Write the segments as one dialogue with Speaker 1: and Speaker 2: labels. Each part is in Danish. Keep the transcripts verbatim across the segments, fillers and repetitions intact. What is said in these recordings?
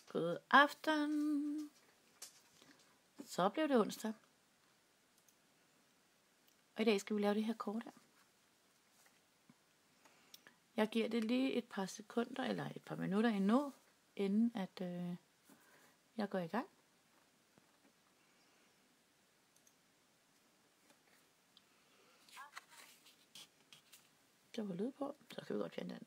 Speaker 1: God aften. Så blev det onsdag. Og i dag skal vi lave det her kort her. Jeg giver det lige et par sekunder, eller et par minutter endnu, inden at øh, jeg går i gang. Der var lyd på, så kan vi godt fjerne den.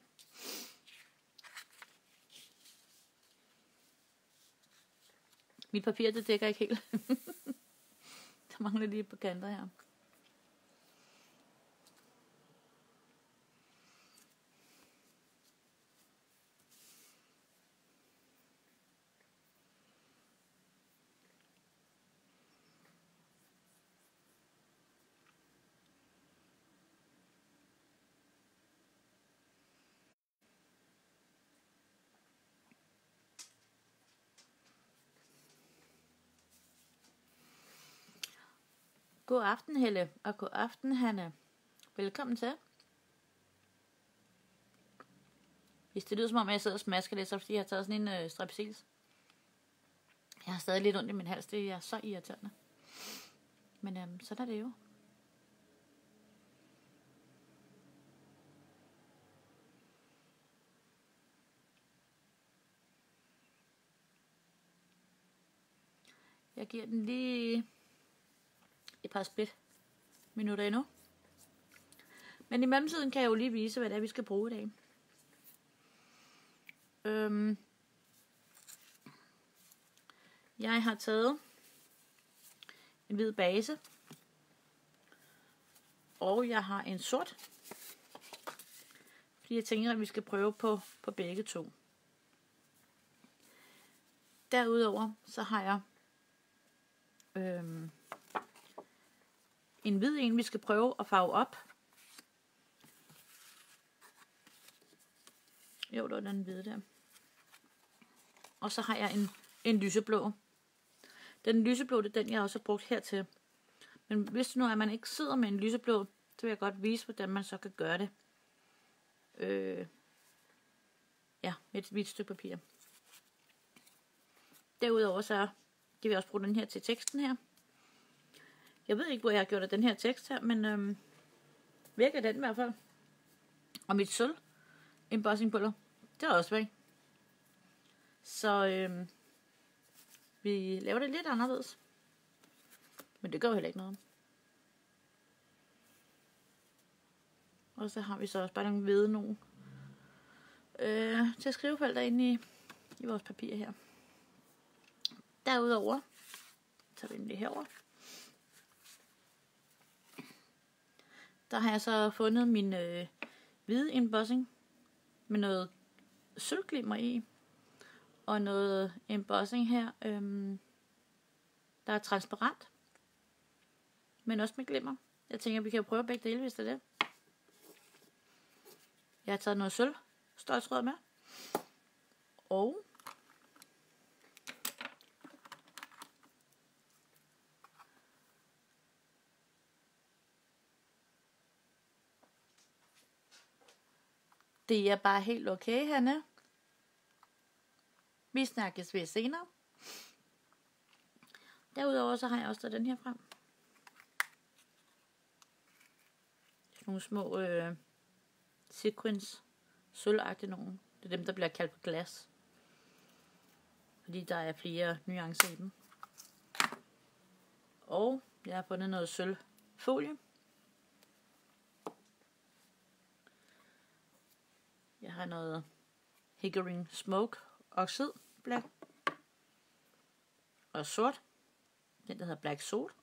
Speaker 1: Mit papir, det dækker ikke helt. Der mangler lige på kanter her. God aften, Helle, og god aften, Hanne. Velkommen til. Hvis det lyder som om, jeg sidder og smasker lidt, så fordi jeg har taget sådan en øh, strepsils. Jeg har stadig lidt ondt i min hals, det er så irriterende. Men øhm, sådan er det jo. Jeg giver den lige et par split minutter endnu. Men i mellemtiden kan jeg jo lige vise, hvad det er, vi skal bruge i dag. Øhm, jeg har taget en hvid base. Og jeg har en sort. Fordi jeg tænker, at vi skal prøve på, på begge to. Derudover så har jeg øhm, en hvid en, vi skal prøve at farve op. Jo, der er den hvide der. Og så har jeg en, en lyseblå. Den lyseblå, det er den, jeg også har brugt hertil. Men hvis nu er, at man ikke sidder med en lyseblå, så vil jeg godt vise, hvordan man så kan gøre det. Øh, ja, med et hvidt stykke papir. Derudover så kan vi også bruge den her til teksten her. Jeg ved ikke, hvor jeg har gjort af den her tekst her, men øhm, virker den i hvert fald. Og mit sølv embossingpulver, det er også væk. Så øhm, vi laver det lidt anderledes. Men det gør jo heller ikke noget. Og så har vi så også bare nogle hvide nogle øh, til skrivefelter inde i, i vores papir her. Derudover tager vi den lige herover. Der har jeg så fundet min øh, hvide embossing med noget sølvglimmer i. Og noget embossing her, øhm, der er transparent. Men også med glimmer. Jeg tænker, vi kan prøve begge dele, hvis det er det. Jeg har taget noget sølv ståltråd med. Og det er bare helt okay, Hanne. Vi snakkes ved senere. Derudover så har jeg også taget den her frem. Nogle små øh, sequins sølvagtige nogen. Det er dem, der bliver kaldt på glas. Fordi der er flere nuancer i dem. Og jeg har fundet noget sølvfolie. Jeg har noget Hickory Smoke Oxid Black. Og sort. Den der hedder Black Salt.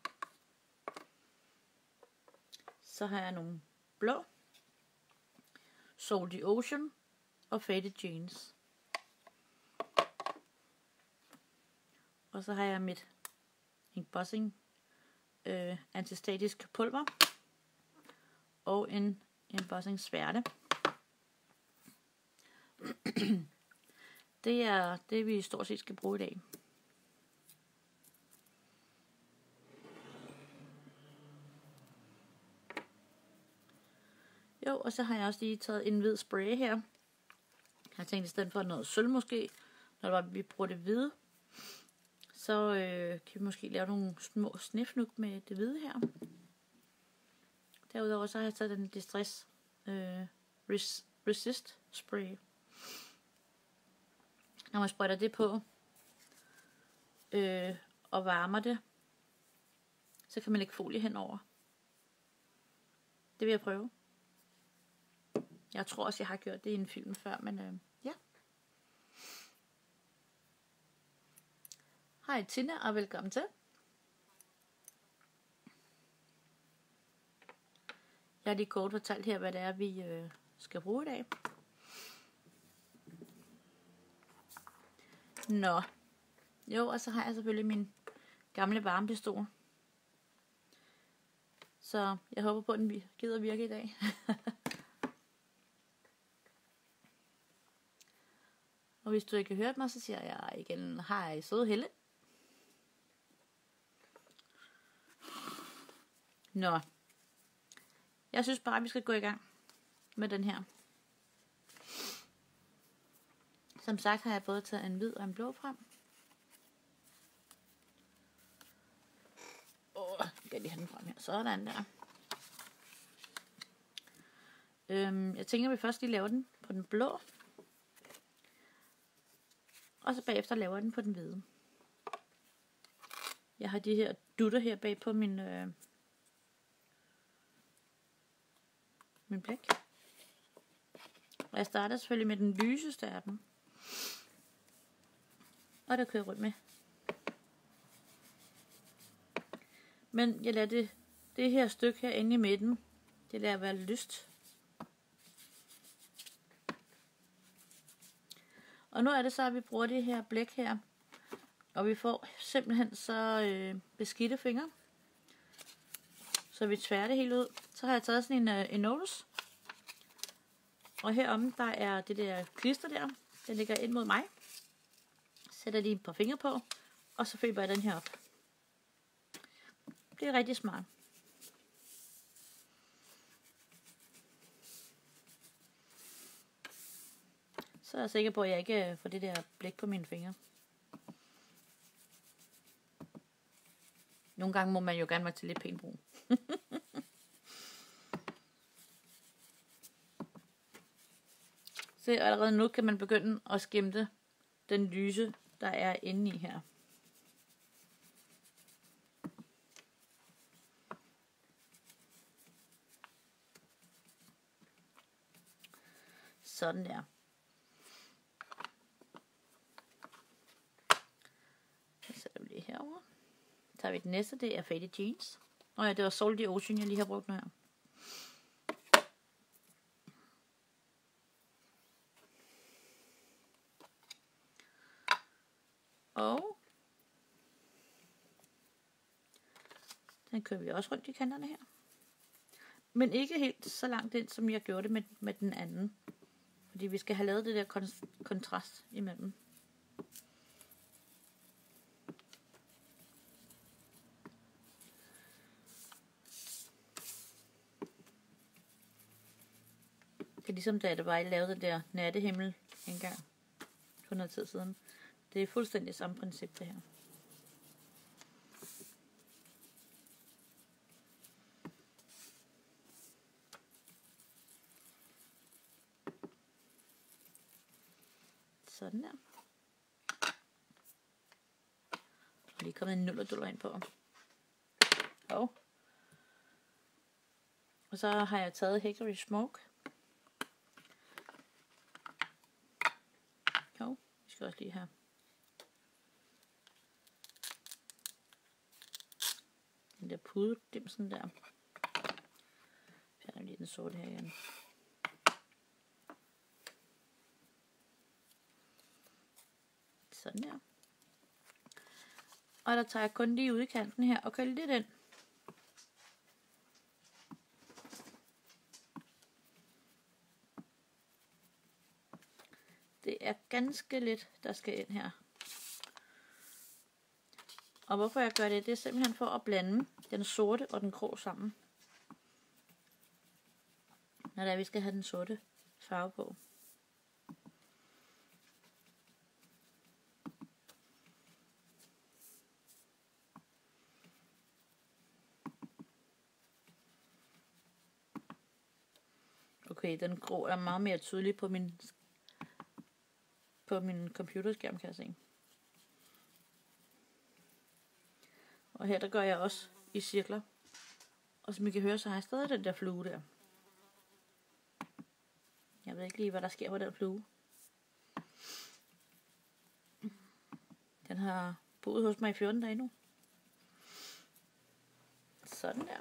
Speaker 1: Så har jeg nogle blå. Salty Ocean og Faded Jeans. Og så har jeg mit embossing øh, antistatisk pulver. Og en embossing sværte. Det er det, vi stort set skal bruge i dag. Jo, og så har jeg også lige taget en hvid spray her. Jeg har tænkt, i stedet for noget sølv måske, når det var, vi bruger det hvide, så øh, kan vi måske lave nogle små snifnuk med det hvide her. Derudover så har jeg taget den Distress øh, res, Resist Spray. Når man sprøjter det på øh, og varmer det, så kan man lægge folie henover. Det vil jeg prøve. Jeg tror også, jeg har gjort det i en film før, men øh, ja. Hej Tina, og velkommen til. Jeg har lige kort fortalt her, hvad det er, vi øh, skal bruge i dag. Nå. Jo, og så har jeg selvfølgelig min gamle varmepistol. Så jeg håber på, at den gider virke i dag. Og hvis du ikke har hørt mig, så siger jeg igen, hej søde Helle. Nå. Jeg synes bare, at vi skal gå i gang med den her. Som sagt har jeg både taget en hvid og en blå frem. Åh, jeg kan lige have den frem her. Sådan der. Øhm, jeg tænker, at vi først lige laver den på den blå. Og så bagefter laver jeg den på den hvide. Jeg har de her dutter her bag på min, øh, min blæk. Og jeg starter selvfølgelig med den lyseste af dem. Og der kører jeg rundt med. Men jeg lader det, det her stykke her inde i midten, det lader være lyst. Og nu er det så, at vi bruger det her blæk her. Og vi får simpelthen så øh, beskidte fingre. Så vi tværer det helt ud. Så har jeg taget sådan en, øh, en notes. Og heromme, der er det der klister der. Den ligger ind mod mig. Sætter lige et par fingre på. Og så fiber jeg den her op. Det er rigtig smart. Så er jeg sikker på, at jeg ikke får det der blæk på mine fingre. Nogle gange må man jo gerne være til lidt pænt brug. Så allerede nu kan man begynde at skimte den lyse, der er inde i her. Sådan der. Så sætter vi det herover. Så tager vi den næste, det er Faded Jeans. Og ja, det var Salty Ocean, jeg lige har brugt nu her. Og den kører vi også rundt i kanterne her. Men ikke helt så langt ind, som jeg gjorde det med, med den anden. Fordi vi skal have lavet det der kon- kontrast imellem. Det er ligesom da det var, jeg lavede det der nattehimmel engang. For noget tid siden. Det er fuldstændig samme princip det her. Sådan der. Og lige kommet en nullerduller ind på. Og. Og så har jeg taget Hickory Smoke. Jo, vi skal også lige have. Den der pudedimsen der. Fjerner lige den sorte her igen. Sådan der. Og der tager jeg kun lige ude i kanten her og kører lidt ind. Det er ganske lidt, der skal ind her. Og hvorfor jeg gør det, det er simpelthen for at blande den sorte og den grå sammen. Når det er, vi skal have den sorte farve på. Okay, den grå er meget mere tydelig på min på min computerskærm, kan jeg se. Og her der gør jeg også i cirkler. Og som I kan høre, så har jeg stadig den der flue der. Jeg ved ikke lige, hvad der sker på den flue. Den har boet hos mig i fjorten dage nu. Sådan der.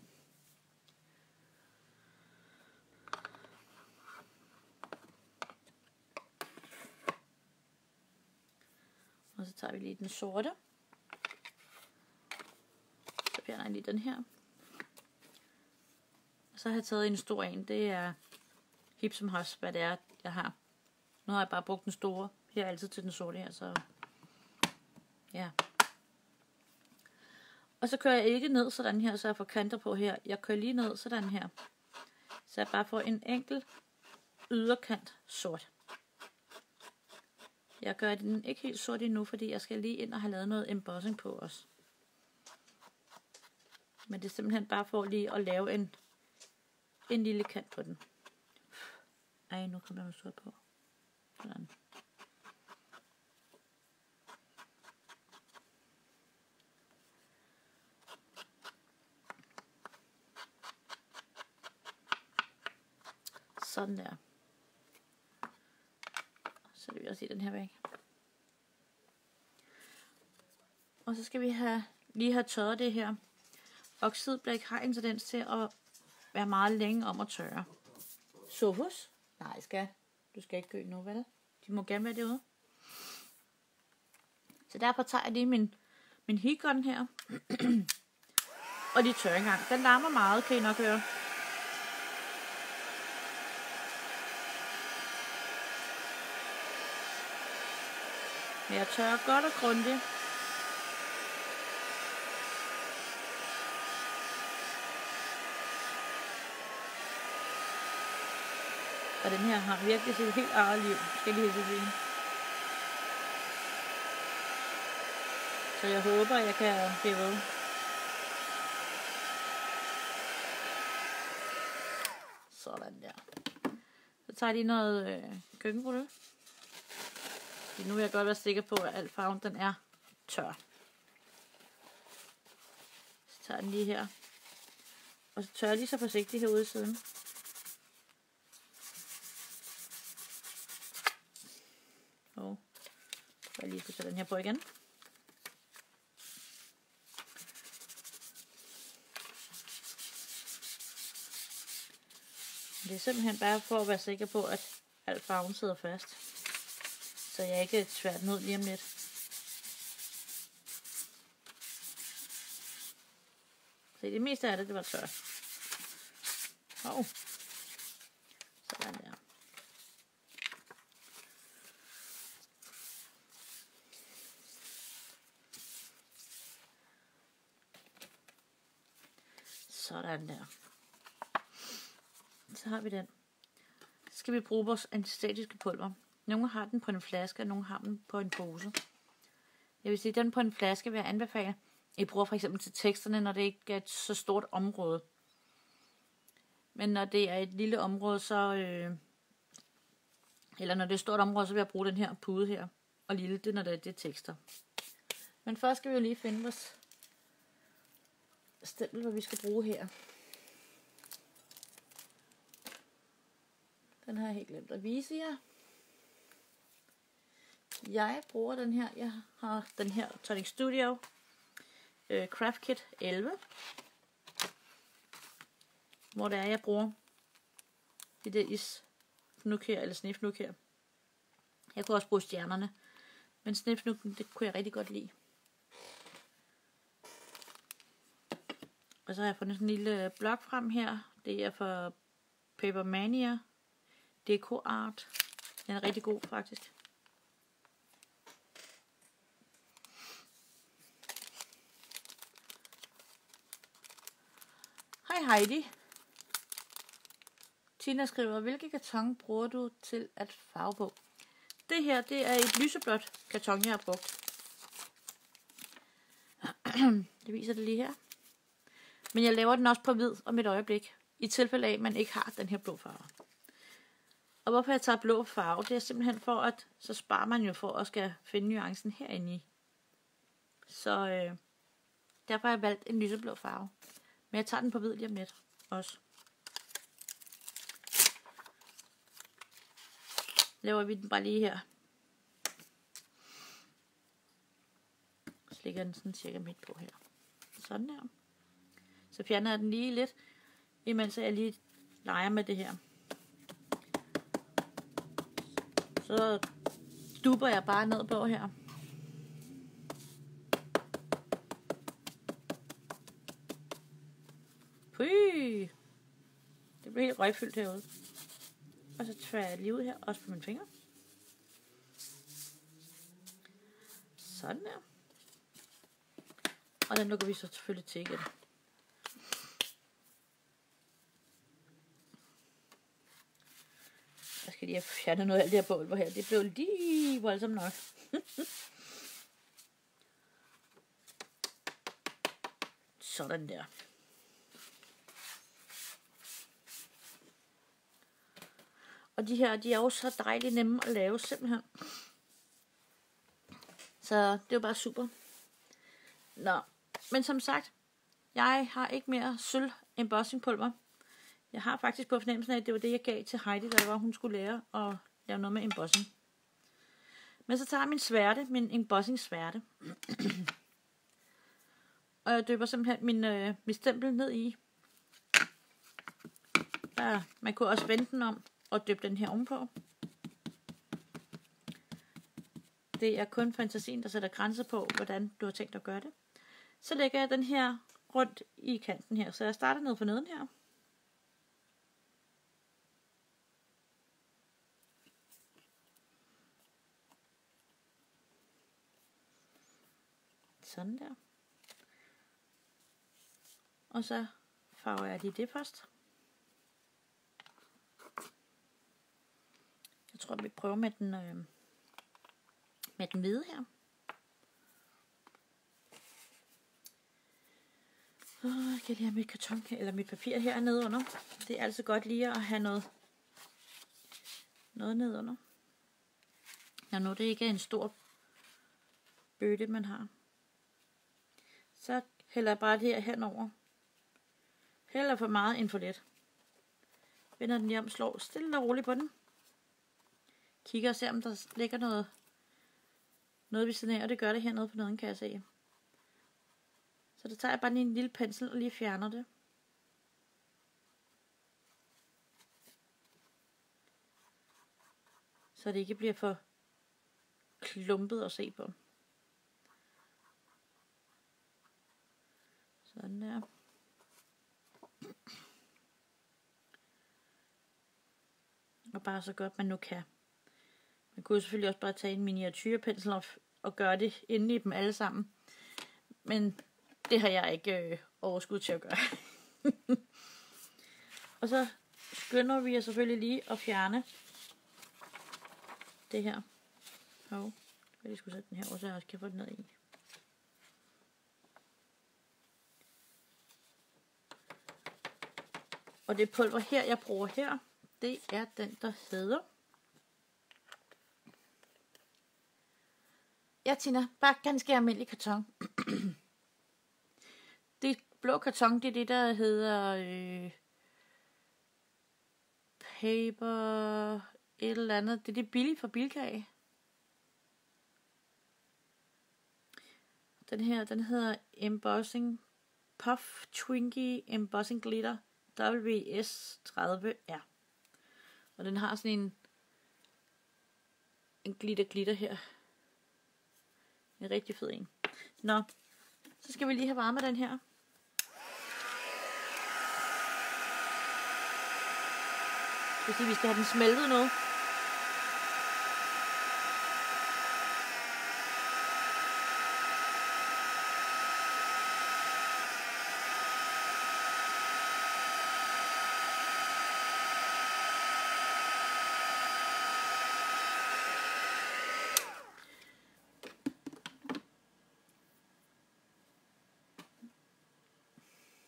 Speaker 1: Og så tager vi lige den sorte. Så fjerner jeg lige den her. Og så har jeg taget en stor en. Det er hip som haps, hvad det er, jeg har. Nu har jeg bare brugt den store. Her er altid til den sorte her, så ja. Og så kører jeg ikke ned sådan her, så jeg får kanter på her. Jeg kører lige ned sådan her. Så jeg bare får en enkelt yderkant sort. Jeg gør den ikke helt sort endnu, fordi jeg skal lige ind og have lavet noget embossing på os. Men det er simpelthen bare for lige at lave en, en lille kant på den. Ej, nu kommer der noget sort på. Sådan. Sådan der. Så vil vi også se den her væk. Og så skal vi have, lige have tørret det her. Oxidblæk har en tendens til at være meget længe om at tørre. Sofus? Nej, skal. Du skal ikke gø nu, vel? De må gerne være derude. Så derfor tager jeg lige min, min heatgun her. Og lige tørrer en gang. Den larmer meget, kan I nok høre. Men jeg tørrer godt og grundigt. Og den her har virkelig sit helt eget liv, skal jeg lige sige. Så jeg håber, jeg kan blive ved. Sådan der. Så tager jeg lige noget øh, køkkenrulle. Nu vil jeg godt være sikker på, at al farven den er tør. Så tager jeg den lige her. Og så tørrer jeg lige så forsigtigt herude i siden. Og så jeg lige skal sætte den her på igen. Det er simpelthen bare for at være sikker på, at al farven sidder fast. Så jeg ikke tvært ned lige om lidt. Så det meste af det, det var tørt. Hov. Sådan der. Sådan der. Så har vi den. Så skal vi bruge vores antistatiske pulver. Nogle har den på en flaske, og nogle har den på en pose. Jeg vil sige, den på en flaske vil jeg anbefale. I bruger for eksempel til teksterne, når det ikke er et så stort område. Men når det er et lille område, så... Øh, eller når det er et stort område, så vil jeg bruge den her pude her. Og lille, det er når det er, det er tekster. Men først skal vi jo lige finde vores stempel, hvad vi skal bruge her. Den har jeg helt glemt at vise jer. Jeg bruger den her. Jeg har den her Tonic Studio øh, Craft Kit elleve. Hvor det er, jeg bruger det der isfnuk her, eller snifnuk her. Jeg kunne også bruge stjernerne. Men snifnukken, det kunne jeg rigtig godt lide. Og så har jeg fundet sådan en lille blok frem her. Det er for Paper Mania Deco Art. Den er rigtig god faktisk. Hej Heidi. Tina skriver, hvilke karton bruger du til at farve på? Det her, det er et lyseblåt karton, jeg har brugt. Det viser det lige her. Men jeg laver den også på hvid om et øjeblik. I tilfælde af, at man ikke har den her blå farve. Og hvorfor jeg tager blå farve, det er simpelthen for, at så sparer man jo for at skal finde nuancen herinde i. Så øh, derfor har jeg valgt en lyseblå farve. Men jeg tager den på hvid lige om lidt også. Laver vi den bare lige her. Så lægger den sådan cirka midt på her. Sådan her. Så fjerner jeg den lige lidt, imens jeg lige leger med det her. Så duber jeg bare ned på her. Fy! Det bliver helt røgfyldt herude. Og så tværer jeg lige ud her, også på mine fingre. Sådan der. Og den lukker vi så selvfølgelig til igen. Jeg skal lige have fjernet noget af det her pulver her. Det blev lige voldsomt nok. Sådan der. Og de her, de er jo så dejligt nemme at lave simpelthen. Så det er jo bare super. Nå, men som sagt, jeg har ikke mere sølv embossingpulver. Jeg har faktisk på fornemmelsen af, at det var det, jeg gav til Heidi, da det var, hun skulle lære at lave noget med embossing. Men så tager jeg min sværte, min embossing sværte. Og jeg døber simpelthen min, øh, min stempel ned i. Der, man kunne også vende den om og døbe den her ovenpå. Det er kun fantasien, der sætter grænser på, hvordan du har tænkt at gøre det. Så lægger jeg den her rundt i kanten her. Så jeg starter ned for neden her. Sådan der. Og så farver jeg lige det først. Jeg tror, vi prøver med den, øh, med den hvide her. Og jeg kan lige have mit karton eller mit papir her nede under. Det er altså godt lige at have noget, noget nede under. Når nu det ikke er en stor bøtte, man har. Så hælder jeg bare det her henover. Hælder for meget end for lidt. Vender den lige om, slår stille og roligt på den. Kigger og ser, om der ligger noget, noget ved siden af, og det gør det hernede på neden, kan jeg se. Så der tager jeg bare lige en lille pensel og lige fjerner det. Så det ikke bliver for klumpet at se på. Sådan der. Og bare så godt man nu kan. Man kunne selvfølgelig også bare tage en miniatyrpensel og, og gøre det inde i dem alle sammen. Men det har jeg ikke øh, overskud til at gøre. Og så skynder vi os selvfølgelig lige at fjerne det her. Hov, jeg lige skulle sætte den her, og så jeg også kan få den ned i. Og det pulver her, jeg bruger her, det er den, der hedder... Ja, Tina, bare ganske almindelig karton. Det blå karton, det er det, der hedder øh, paper et eller andet. Det er det billige fra Bilka. Den her, den hedder Embossing Puff Twinkie Embossing Glitter W S tredive R. Og den har sådan en en glitter glitter her. En rigtig fed en. Nå, så skal vi lige have varmet den her. Det vil sige, vi skal have den smeltet nu.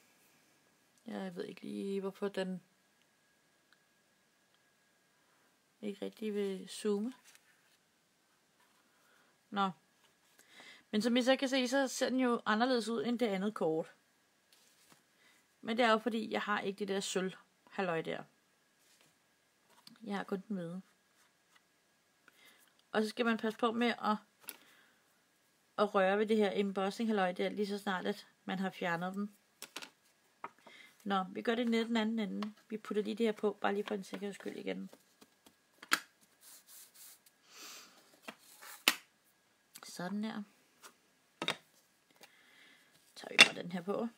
Speaker 1: Jeg ved ikke lige, hvorfor den... ikke rigtig vil zoome. Nå. Men som I så kan se, så ser den jo anderledes ud end det andet kort. Men det er jo fordi, jeg har ikke det der sølv halløj der. Jeg har kun den hvide. Og så skal man passe på med at, at røre ved det her embossing halløj der, lige så snart at man har fjernet den. Nå, vi gør det ned den anden ende. Vi putter lige det her på, bare lige for en sikkerheds skyld igen. Sådan her. Så tager vi bare den her på.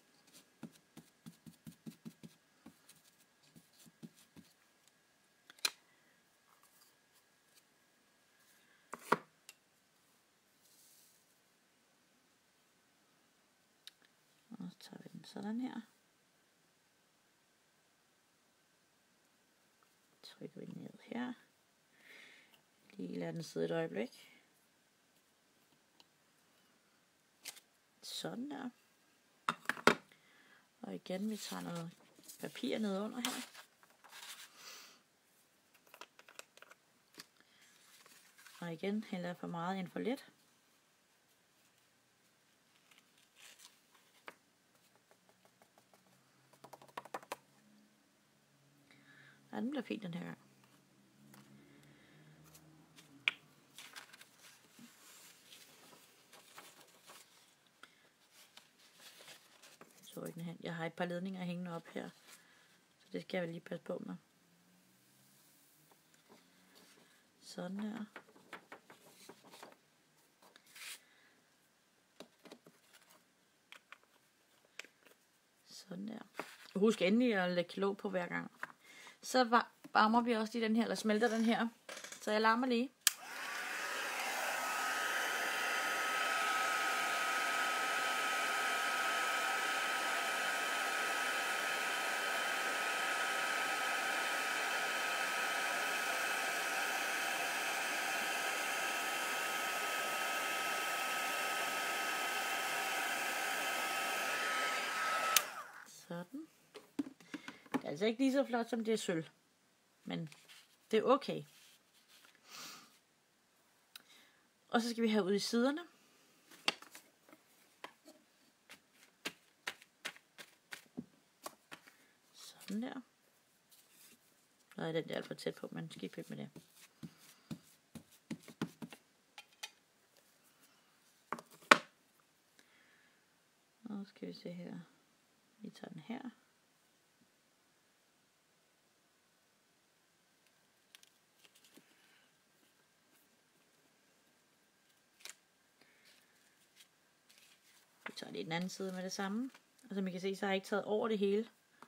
Speaker 1: Og så tager vi den sådan her. Trykker vi ned her. Lige lader den sidde et øjeblik. Sådan der. Og igen, vi tager noget papir ned under her. Og igen, hælder for meget ind for lidt. Ja, den bliver fint den her gang. Så ikke den hen. Jeg har et par ledninger hængende op her, så det skal jeg lige passe på med. Sådan der. Sådan der. Husk endelig at lægge låg på hver gang. Så varmer vi også lige den her, eller smelter den her. Så jeg larmer lige. Sådan. Det er altså ikke lige så flot som det er sølv, men det er okay. Og så skal vi have ud i siderne. Sådan der. Nej, den er alt for tæt på, men skal ikke med det. Og så skal vi se her. Vi tager den her. Vi tager lige den anden side med det samme. Og som I kan se, så har jeg ikke taget over det hele.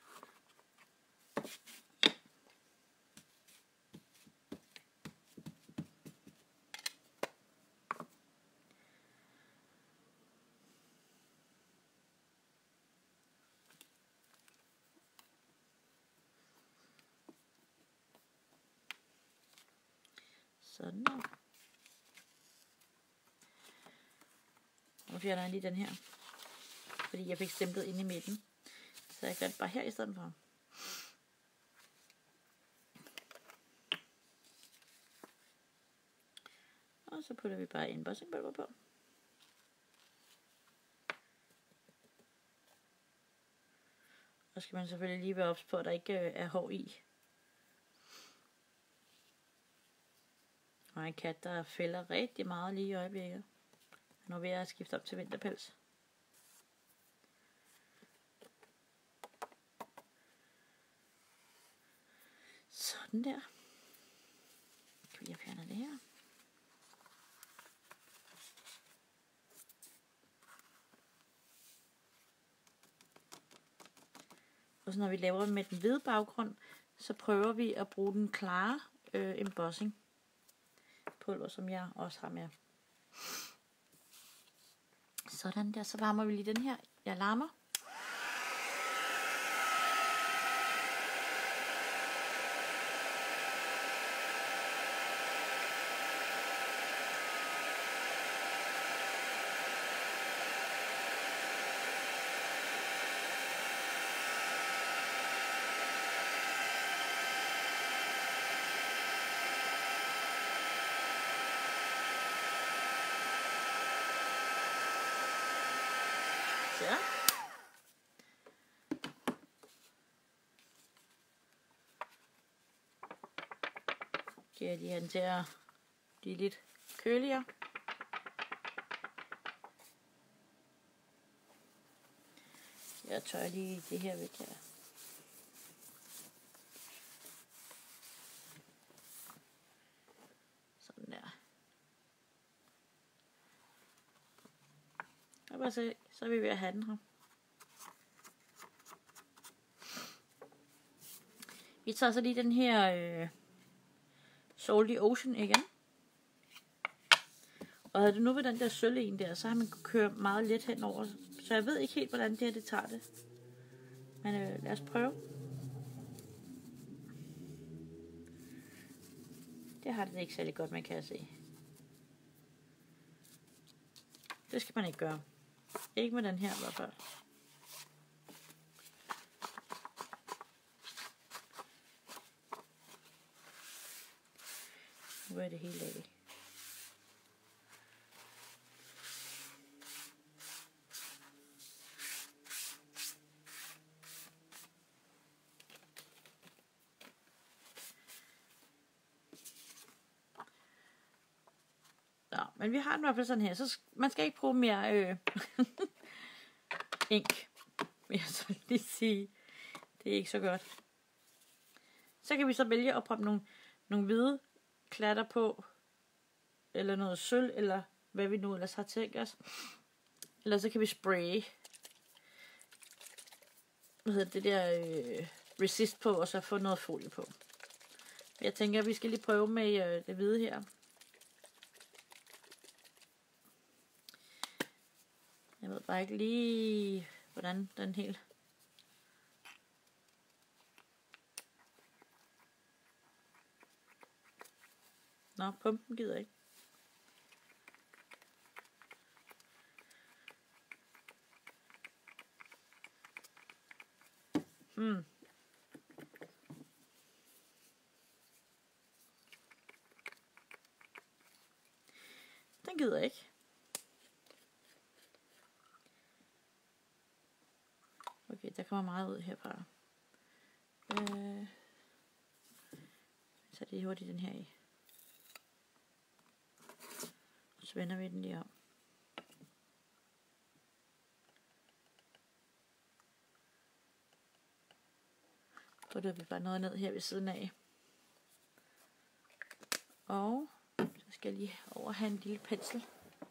Speaker 1: Sådan der. Nu fjerner jeg lige den her, fordi jeg fik stemplet ind i midten. Så jeg gør det bare her i stedet for. Og så putter vi bare embossingpulver på. Og skal man selvfølgelig lige være ops på, at der ikke er hår i. Og en kat, der fælder rigtig meget lige i øjeblikket. Nu vil jeg skifte op til vinterpels. Sådan der. Kan jeg fjerne det her. Og så når vi laver med den hvide baggrund, så prøver vi at bruge den klare øh, embossing pulver, som jeg også har med. Sådan der, så varmer vi lige den her. Jeg larmer. der. Giver de han til at blive lidt køligere. Jeg tør lige det her væk her. Sådan der. Og bare se, så er vi ved at have den her. Vi tager så lige den her øh, Salty Ocean igen. Og havde det nu ved den der sølv en der, så har man kunne køre meget let henover. Så jeg ved ikke helt, hvordan det her det tager det. Men øh, lad os prøve. Det har det ikke særlig godt med, kan jeg se. Det skal man ikke gøre. Ikke med den her i hvert fald. Nu er det helt af. Men vi har den i hvert fald sådan her, så man skal ikke bruge mere øh, ink, vil jeg så lige sige. Det er ikke så godt. Så kan vi så vælge at proppe nogle, nogle hvide klatter på, eller noget sølv, eller hvad vi nu ellers har tænkt os. Eller så kan vi spraye, hvad hedder det der, øh, resist på, og så få noget folie på. Jeg tænker, at vi skal lige prøve med øh, det hvide her. Jeg ved bare ikke lige, hvordan den helt... Nå, pumpen gider ikke. Hmm. Den gider ikke. Okay, der kommer meget ud herfra. Øh, så det er hurtigt den her i. Så vender vi den lige om. Så der vi bare noget ned her ved siden af. Og så skal jeg lige over have en lille pensel.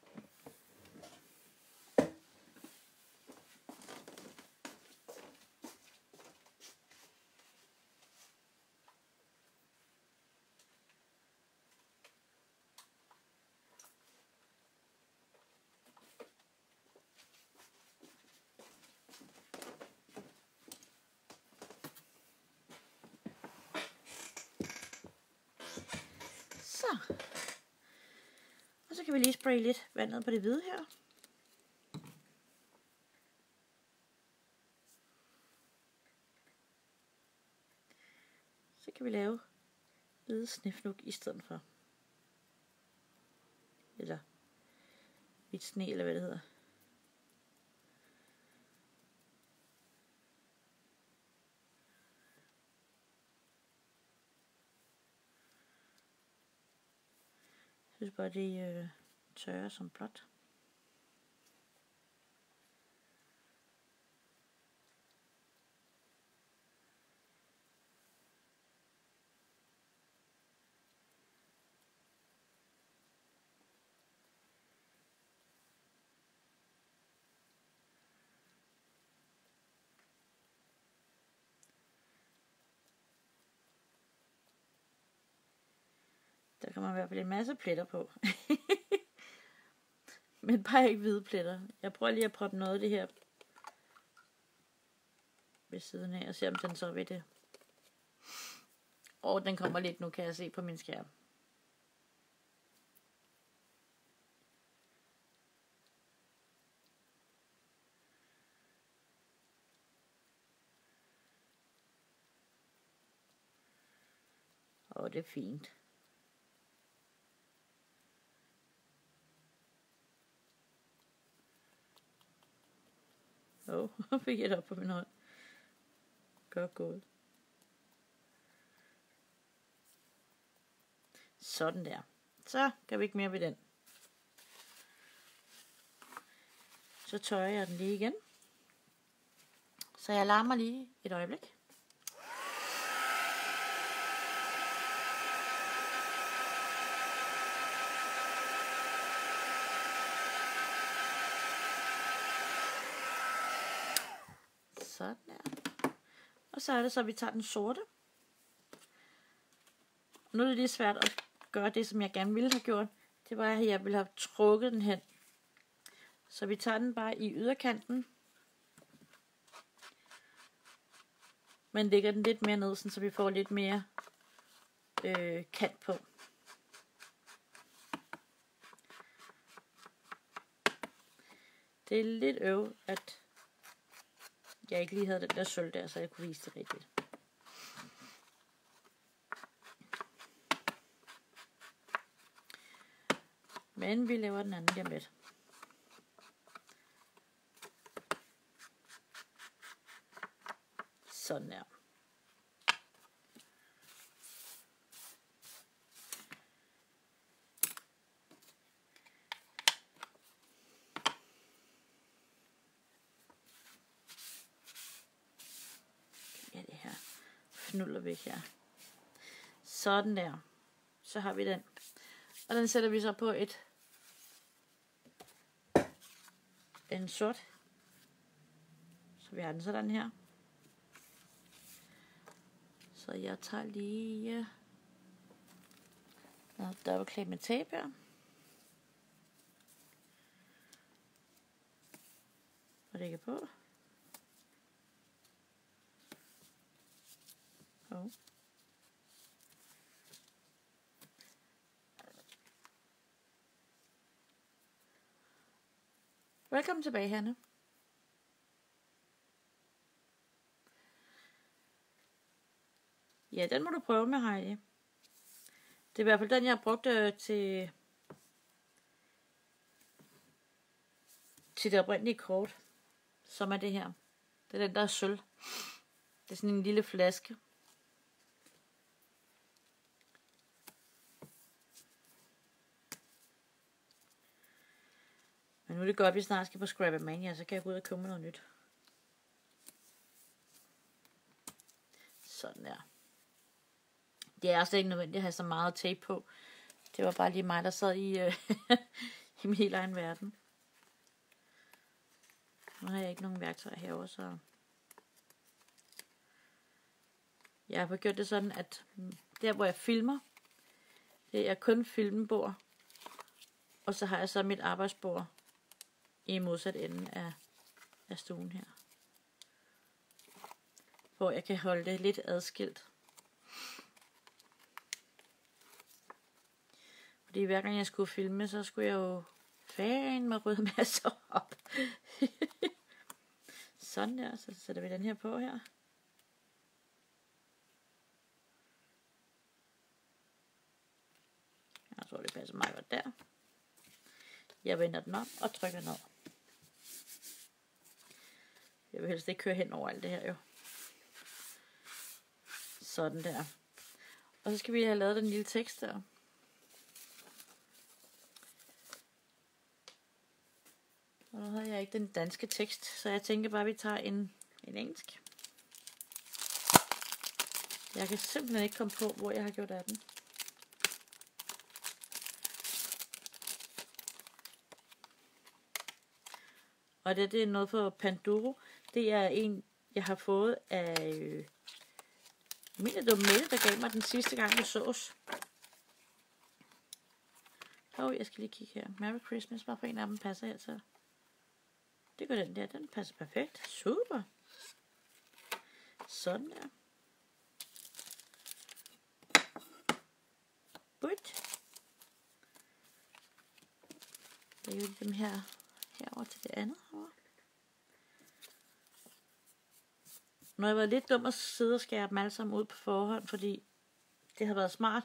Speaker 1: Så. Og så kan vi lige spraye lidt vand ned på det hvide her. Så kan vi lave hvide snefnug i stedet for. Eller hvidt sne, eller hvad det hedder. Jeg synes bare, det øh, tørrer som blåt. Der kommer i hvert fald en masse pletter på. Men bare ikke hvide pletter. Jeg prøver lige at proppe noget af det her ved siden af, og se om den så ved det. Og den kommer lidt nu, kan jeg se på min skærm. Og det er fint. Wow, fik jeg det op på min hånd. Godt gået. Sådan der. Så kan vi ikke mere ved den. Så tørrer jeg den lige igen. Så jeg larmer lige et øjeblik. Sådan der. Og så er det så, at vi tager den sorte. Nu er det lige svært at gøre det, som jeg gerne ville have gjort. Det var, at jeg ville have trukket den hen. Så vi tager den bare i yderkanten. Men lægger den lidt mere ned, så vi får lidt mere øh, kant på. Det er lidt øv, at jeg ikke lige havde den der sølv der, så jeg kunne vise det rigtigt. Men vi laver den anden lige om lidt. Sådan der. Ja, det her fnuller væk her. Sådan der. Så har vi den. Og den sætter vi så på et en sort. Så vi har den sådan her. Så jeg tager lige noget dobbeltklæb med tape her. Og lægger på. Oh. Velkommen tilbage, Hanne. Ja, den må du prøve med, Heidi. Det er i hvert fald den, jeg har brugt øh, til, til det oprindelige kort, som er det her. Det er den, der er sølv. Det er sådan en lille flaske. Men nu er det godt, at vi snart skal på Scrappermania, så kan jeg gå ud og købe noget nyt. Sådan der. Det er slet ikke nødvendigt at have så meget tape på. Det var bare lige mig, der sad i, øh, i min helt egen verden. Nu har jeg ikke nogen værktøjer herovre, så jeg har gjort det sådan, at der hvor jeg filmer, det er kun filmbord, og så har jeg så mit arbejdsbord i modsat ende af, af stuen her, hvor jeg kan holde det lidt adskilt. Fordi hver gang jeg skulle filme, så skulle jeg jo fan med rydde masser op. Sådan der, så sætter vi den her på her. Jeg tror, det passer meget godt der. Jeg vender den op og trykker ned. Jeg vil helst ikke køre hen over alt det her jo. Sådan der. Og så skal vi have lavet den lille tekst der. Og nu havde jeg ikke den danske tekst, så jeg tænker bare, at vi tager en, en engelsk. Jeg kan simpelthen ikke komme på, hvor jeg har gjort af den. Og det, det er noget for Panduro. Det er en, jeg har fået af øh, min det var Mette, der gav mig den sidste gang, vi sås. Åh, oh, jeg skal lige kigge her. Merry Christmas, hvorfor en af dem passer her til? Det gør den der, den passer perfekt. Super. Sådan der. Good. Det er jo dem her herover til det andet herovre. Nu har jeg været lidt dum at sidde og skære dem alle sammen ud på forhånd, fordi det har været smart,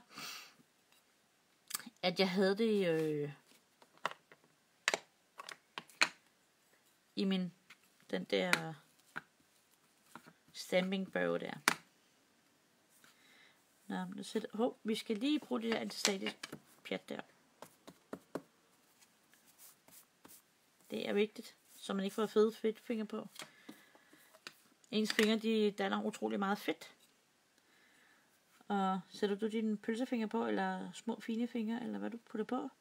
Speaker 1: at jeg havde det øh, i min den der stamping bøge der. Nå, nu sætter, hov, vi skal lige bruge det der antistatisk pjat der. Det er vigtigt, så man ikke får fede fedtfinger på. Ens fingre, de danner utrolig meget fedt. Og sætter du dine pølsefinger på, eller små fine fingre, eller hvad du putter på,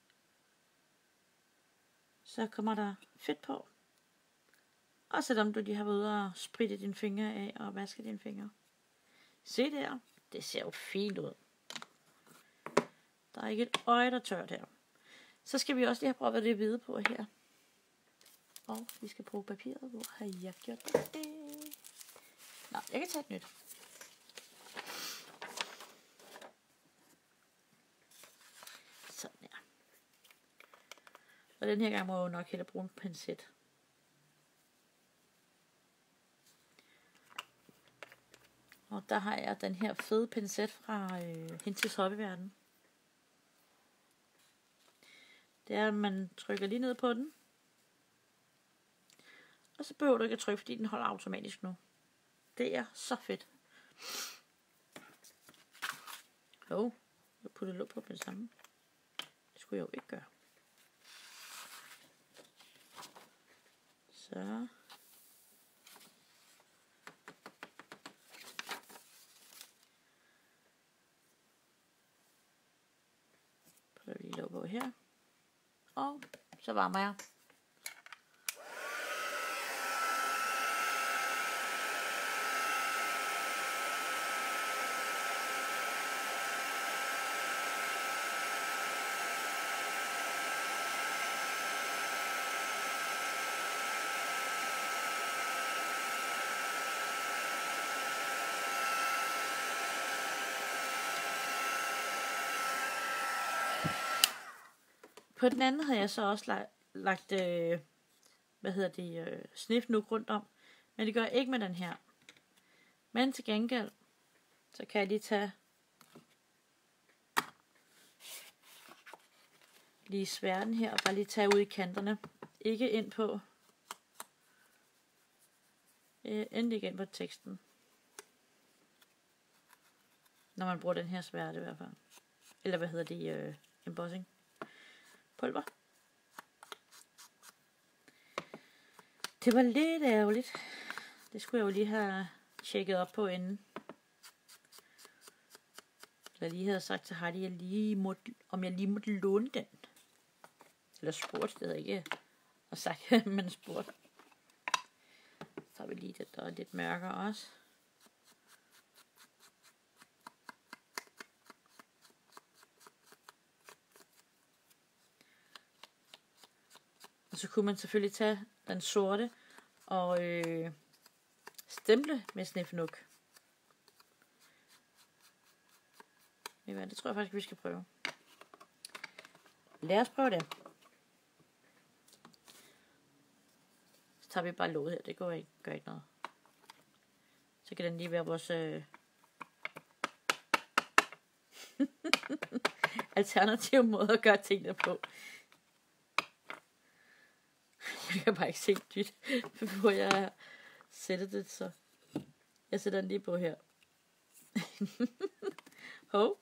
Speaker 1: så kommer der fedt på. Og selvom du lige har været ude og spritte dine fingre af og vaske dine fingre. Se der, det ser jo fint ud. Der er ikke et øje, der tørt her. Så skal vi også lige have prøvet det hvide på her. Og vi skal bruge papiret. Hvor har jeg gjort det? Nå, jeg kan tage et nyt. Sådan her. Og den her gang må jeg nok hellere bruge en pincet. Og der har jeg den her fede pincet fra øh, Hentis Hobbyverden. Det er, at man trykker lige ned på den. Og så behøver du ikke at trykke, fordi den holder automatisk nu. Det er så fedt. Jo, jeg putter låg på med det samme. Det skulle jeg jo ikke gøre. Så. Putter lige låg på her. Og så varmer jeg. På den anden havde jeg så også lagt, lagt øh, hvad hedder det, øh, snifnuk rundt om. Men det gør jeg ikke med den her. Men til gengæld, så kan jeg lige tage lige sværden her og bare lige tage ud i kanterne. Ikke ind på, øh, endelig ikke ind på teksten. Når man bruger den her sværde i hvert fald. Eller hvad hedder det, øh, embossing. Pulver. Det var lidt ærgerligt. Det skulle jeg jo lige have tjekket op på inden. Jeg lige havde sagt til Heidi, jeg lige måtte, om jeg lige måtte låne den. Eller spurgt, det havde ikke og sagt, men spurgt. Så har vi lige det, der er lidt mørkere også. Og så kunne man selvfølgelig tage den sorte og øh, stemple med snifnuk. Det tror jeg faktisk, vi skal prøve. Lad os prøve det. Så tager vi bare låget her. Det går ikke, gør ikke noget. Så kan den lige være vores øh... alternative måde at gøre tingene på. Jeg kan bare ikke se dyt, hvor jeg sætter det, så jeg sætter den lige på her. Hov.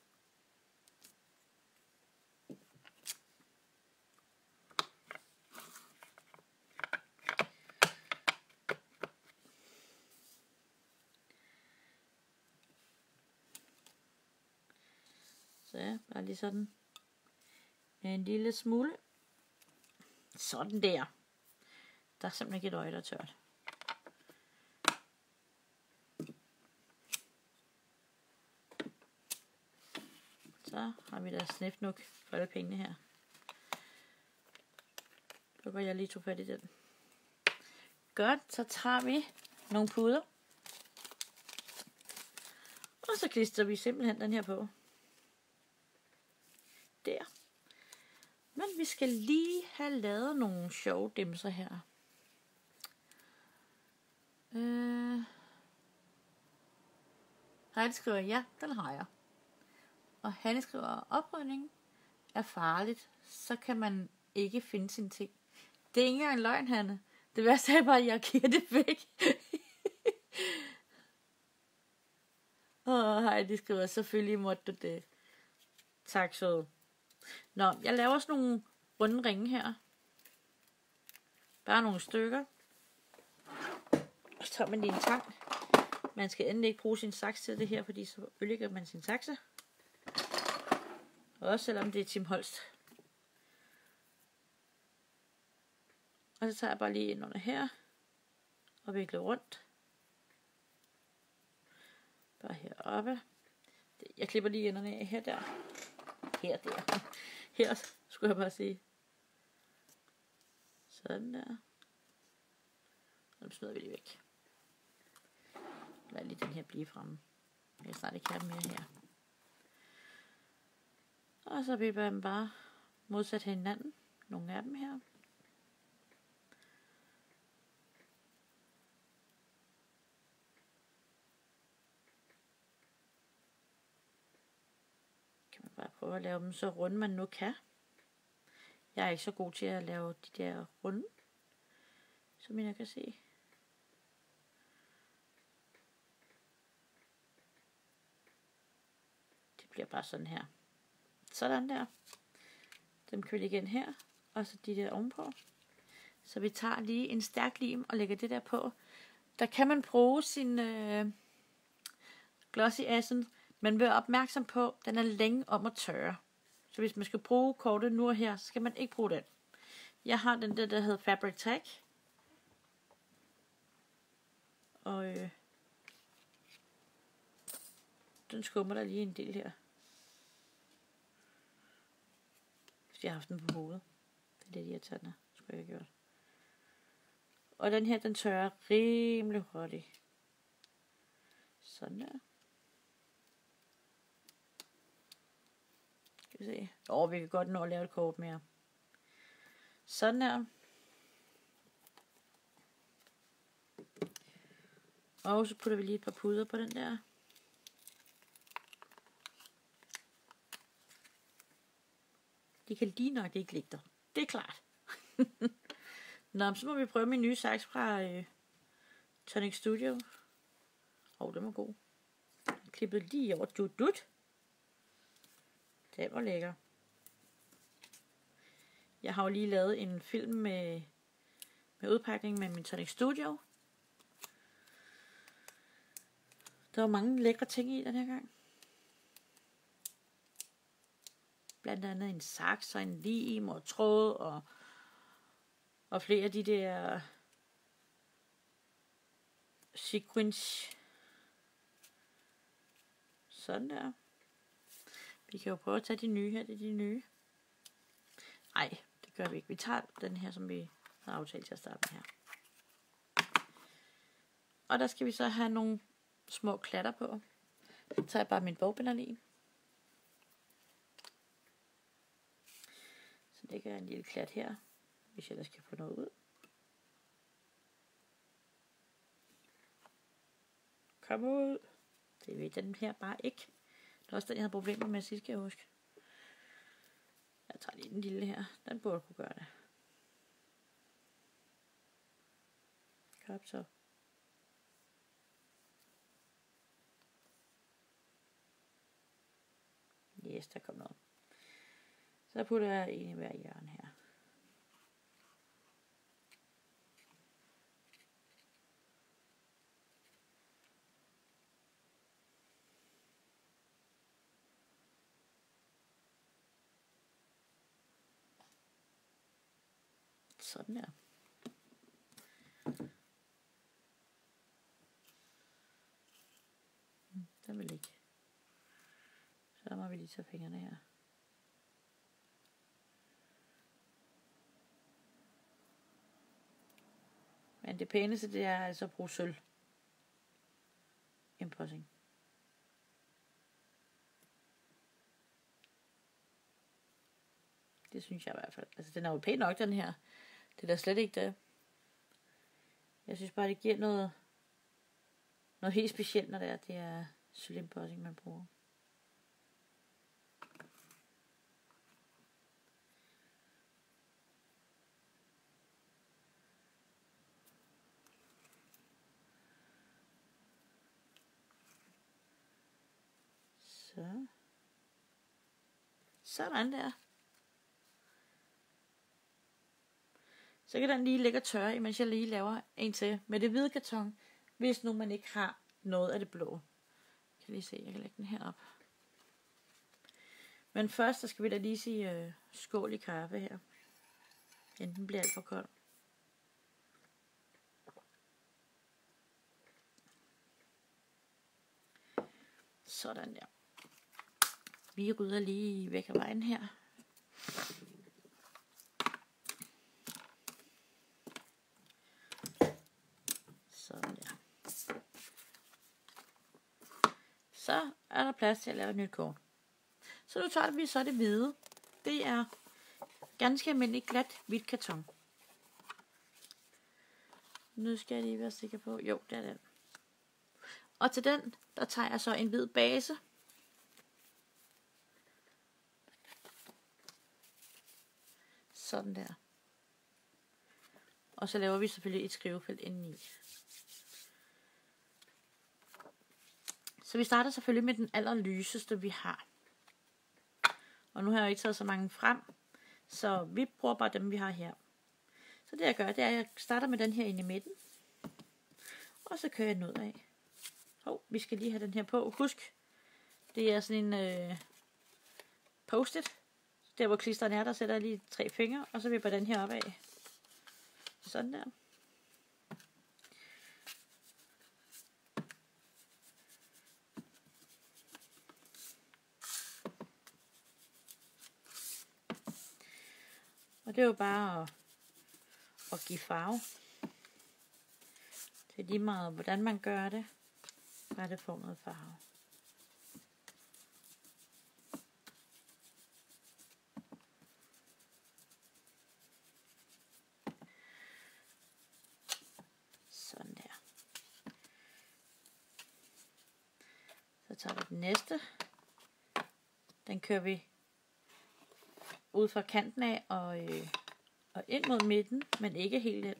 Speaker 1: Så ja, bare lige sådan. Med en lille smule. Sådan der. Der er simpelthen ikke et øje, der er tørt. Så har vi da snifnuk for alle pengene her. Så går jeg lige to fat i den. Godt, så tager vi nogle puder. Og så klistrer vi simpelthen den her på. Der. Men vi skal lige have lavet nogle sjove dimser her. Øh. Heidi skriver, ja, den har jeg. Og Hanne skriver, oprydning er farligt, så kan man ikke finde sine ting. Det er ikke engang løgn, Hanne. Det værste er bare, at jeg giver det væk. Åh, hej, de skriver, selvfølgelig måtte du det. Tak så. Nå, jeg laver sådan nogle runde ringe her. Bare nogle stykker. Og så tager man lige en tang. Man skal endelig ikke bruge sin saks til det her, fordi så ødelægger man sin sakse. Også selvom det er Tim Holst. Og så tager jeg bare lige ind under her. Og vikler rundt. Bare heroppe. Jeg klipper lige enderne af her der. Her der. Her skulle jeg bare sige. Sådan der. Og dem smider vi lige væk. Lad lige den her blive fremme. Jeg kan snart ikke have dem mere her. Og så vipper jeg dem bare modsat hinanden. Nogle af dem her. Kan man bare prøve at lave dem så runde man nu kan. Jeg er ikke så god til at lave de der runde, som jeg kan se. Det bliver bare sådan her. Sådan der. Dem kan vi lægge ind her. Og så de der ovenpå. Så vi tager lige en stærk lim og lægger det der på. Der kan man bruge sin øh, Glossy Accent. Men vær opmærksom på, at den er længe om at tørre. Så hvis man skal bruge kortet nu og her, så skal man ikke bruge den. Jeg har den der, der hedder Fabric Tag. Og øh, den skummer der lige en del her. Hvis jeg har haft den på hovedet. Det er det, jeg tager den. Skulle jeg have gjort. Og den her, den tørrer rimelig hurtigt. Sådan der. Skal vi se. Åh, vi kan godt nå at lave et kort mere. Sådan der. Og så putter vi lige et par puder på den der. De kan lige nok ikke ligge der. Det er klart. Nå, så må vi prøve min nye saks fra øh, Tonic Studio. Åh, oh, den var god. Jeg klippede lige over dut dut. Det var lækker. Jeg har jo lige lavet en film med, med udpakning med min Tonic Studio. Der var mange lækre ting i den her gang. Blandt andet en saks og en lim og tråd og, og flere af de der sequins. Sådan der. Vi kan jo prøve at tage de nye her. Det er de nye. Nej, det gør vi ikke. Vi tager den her, som vi havde aftalt til at starte med her. Og der skal vi så have nogle små klatter på. Så tager jeg bare min bogbinder i. Så lægger jeg en lille klat her, hvis jeg ellers skal få noget ud. Kom ud. Det ved den her bare ikke. Det er også den, jeg havde problemer med sidst, kan jeg huske. Jeg tager lige den lille her. Den burde kunne gøre det. Kom så. Yes, der kom noget. Så putter jeg en i hver hjørne her. Sådan der. Den vil ikke. Så må vi lige tage fingrene her. Men det pæneste, det er altså at bruge sølv. Embossing. Det synes jeg i hvert fald. Altså, den er jo pæn nok, den her. Det er da slet ikke det. Jeg synes bare, det giver noget, noget helt specielt, når det er, det er sølv embossing, man bruger. Så. Sådan der. Så kan den lige ligge og tørre, imens jeg lige laver en til med det hvide karton, hvis nu man ikke har noget af det blå. Jeg kan lige se, jeg kan lægge den her op. Men først, så skal vi da lige sige øh, skål i kaffe her. Inden den bliver alt for kold. Sådan der. Vi rydder lige væk af vejen her. Sådan der. Så er der plads til at lave et nyt kort. Så nu tager vi så det hvide. Det er ganske almindelig glat hvidt karton. Nu skal jeg lige være sikker på. Jo, det er den. Og til den, der tager jeg så en hvid base. Sådan der. Og så laver vi selvfølgelig et skrivefelt indeni. Så vi starter selvfølgelig med den allerlyseste, vi har. Og nu har jeg jo ikke taget så mange frem, så vi bruger bare dem, vi har her. Så det jeg gør, det er, at jeg starter med den her inde i midten. Og så kører jeg den ud af. Hov, vi skal lige have den her på. Husk, det er sådan en øh, post-it. Der hvor klisteren er, der sætter jeg lige tre fingre, og så vipper den her op af. Sådan der. Og det er jo bare at, at give farve. Det er lige meget, hvordan man gør det. Bare det får noget farve. Sådan der. Så tager vi den næste. Den kører vi ud fra kanten af og, øh, og ind mod midten, men ikke helt ind.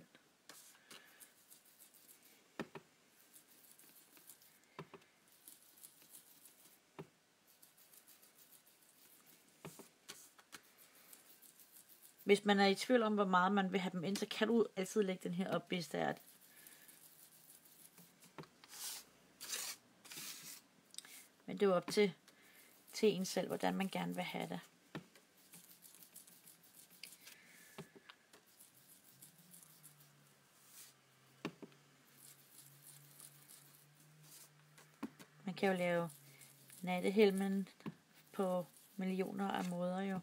Speaker 1: Hvis man er i tvivl om, hvor meget man vil have dem ind, så kan du altid lægge den her op, hvis det er det. Men det er jo op til, til en selv, hvordan man gerne vil have det. Man kan jo lave nattehelmen på millioner af måder jo.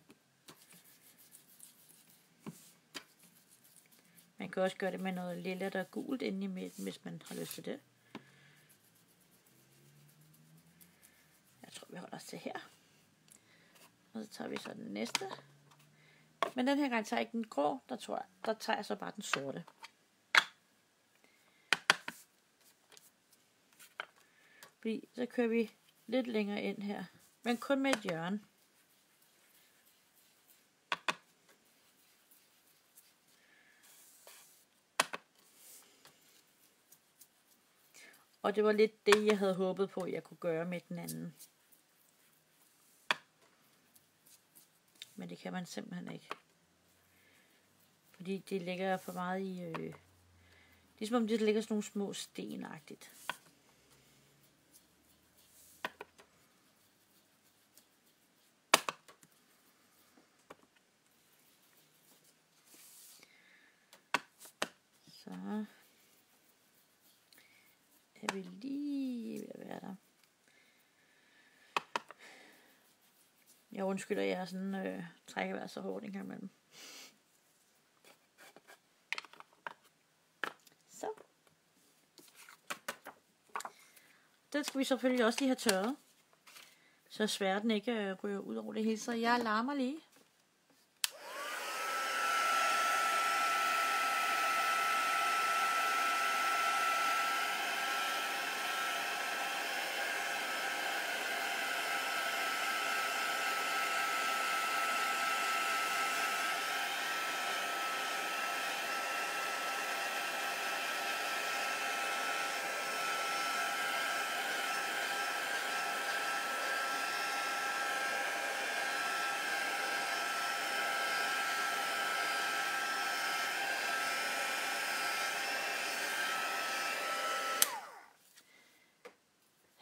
Speaker 1: Man kan også gøre det med noget lille, der er gult inde i midten, hvis man har lyst til det. Jeg tror, vi holder os til her. Og så tager vi så den næste. Men den her gang tager jeg ikke den grå, der, tror jeg, der tager jeg så bare den sorte. Fordi så kører vi lidt længere ind her, men kun med et hjørne. Og det var lidt det, jeg havde håbet på, at jeg kunne gøre med den anden. Men det kan man simpelthen ikke. Fordi det ligger for meget i... Øh, det er som om det ligger sådan nogle små stenagtigt. Så er vi lige ved at være der. Jeg undskylder, jeg er sådan øh, trækker vejret så hårdt en gang imellem. Så. Den skal vi selvfølgelig også lige have tørret. Så svært den ikke øh, ryger ud over det hele. Så jeg larmer lige.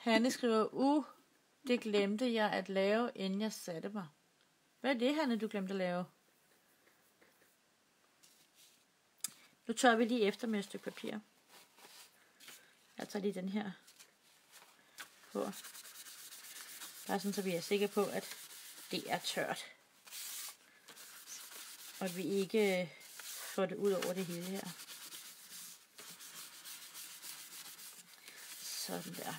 Speaker 1: Hanne skriver, uh, det glemte jeg at lave, inden jeg satte mig. Hvad er det, Hanne, du glemte at lave? Nu tør vi lige efter med et stykke papir. Jeg tager lige den her på. Bare sådan, så vi er sikre på, at det er tørt. Og at vi ikke får det ud over det hele her. Sådan der.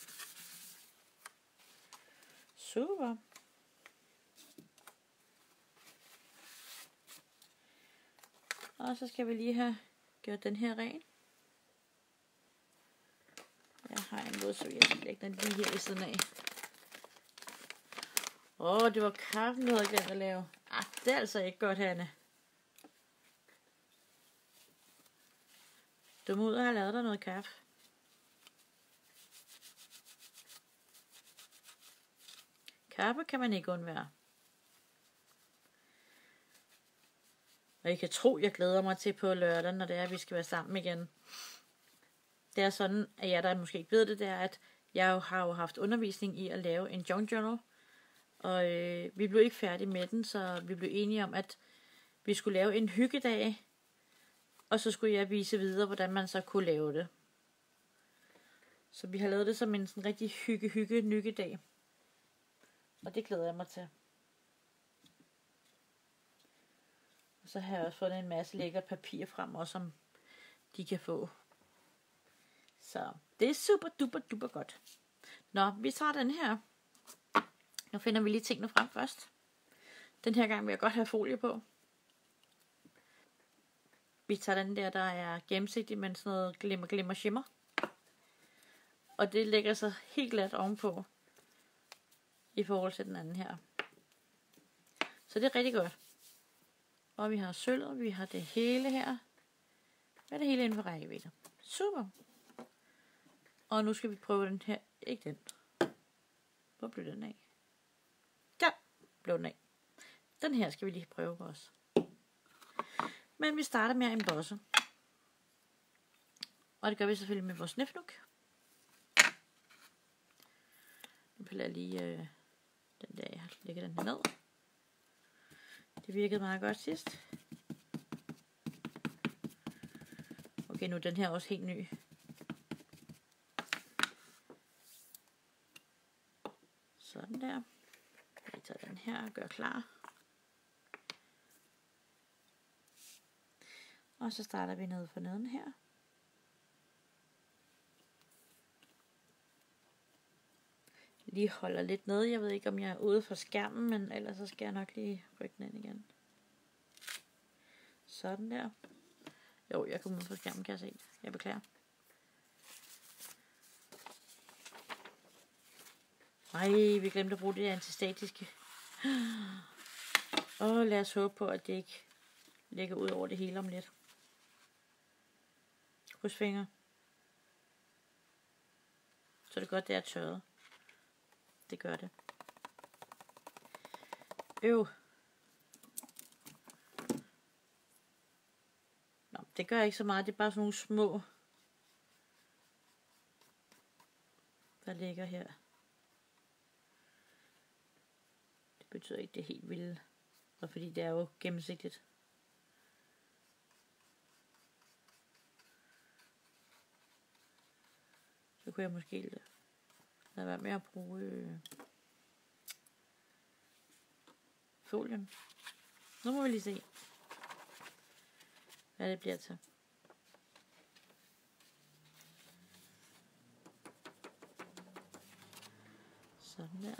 Speaker 1: Super. Og så skal vi lige have gjort den her ren. Jeg har en måde, så jeg skal lægge den lige her i siden af. Åh, oh, det var kaffen, du havde glemt at lave. Ah, det er altså ikke godt, Hanne. Du må ud og have lavet dig noget kaffe. Kaffe kan man ikke undvære. Og I kan tro, jeg glæder mig til på lørdag, når det er, at vi skal være sammen igen. Det er sådan, at jeg der måske ikke ved det, det er, at jeg jo har jo haft undervisning i at lave en junk journal. Og øh, vi blev ikke færdige med den, så vi blev enige om, at vi skulle lave en hyggedag. Og så skulle jeg vise videre, hvordan man så kunne lave det. Så vi har lavet det som en sådan rigtig hygge-hygge-nyggedag. Og det glæder jeg mig til. Og så har jeg også fundet en masse lækker papir frem, også som de kan få. Så det er super duper duper godt. Nå, vi tager den her. Nu finder vi lige tingene frem først. Den her gang vil jeg godt have folie på. Vi tager den der, der er gennemsigtig, men sådan noget glimmer, glimmer, shimmer. Og det lægger sig helt glat ovenpå. I forhold til den anden her. Så det er rigtig godt. Og vi har sølv, og vi har det hele her. Hvad er det hele inden for rækkevidde? Super. Og nu skal vi prøve den her. Ikke den. Hvor blev den af? Der blev den af. Den her skal vi lige prøve på os. Men vi starter med en bosse. Og det gør vi selvfølgelig med vores nifnuk. Nu piller jeg lige øh, den der, jeg lægger den her ned. Det virkede meget godt sidst. Okay, nu er den her også helt ny. Sådan der. Jeg tager den her og gør klar. Og så starter vi nede for neden her. Lige holder lidt nede. Jeg ved ikke, om jeg er ude for skærmen, men ellers så skal jeg nok lige rykke den ind igen. Sådan der. Jo, jeg kommer ud for skærmen, kan jeg se. Jeg beklager. Ej, vi glemte at bruge det antistatiske. Og lad os håbe på, at det ikke ligger ud over det hele om lidt. Krydsfinger. Så det er godt, det er tørret. Det gør det. Øv. Nå, det gør ikke så meget. Det er bare sådan nogle små, der ligger her. Det betyder ikke, det er helt vildt. Og fordi det er jo gennemsigtigt. Så kunne jeg måske lade være med at bruge øh, folien. Nu må vi lige se, hvad det bliver til. Sådan der.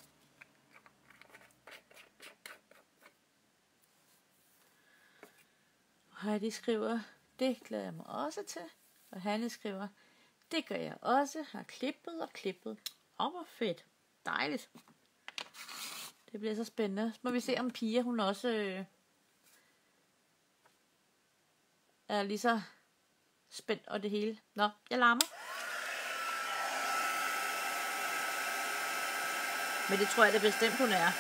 Speaker 1: Og Heidi skriver, det glæder jeg mig også til. Og Hanne skriver, det gør jeg også. Har klippet og klippet. Åh, hvor fedt. Dejligt. Det bliver så spændende. Så må vi se, om Pia, hun også øh, er lige så spændt og det hele. Nå, jeg larmer. Men det tror jeg, det bestemt, hun er.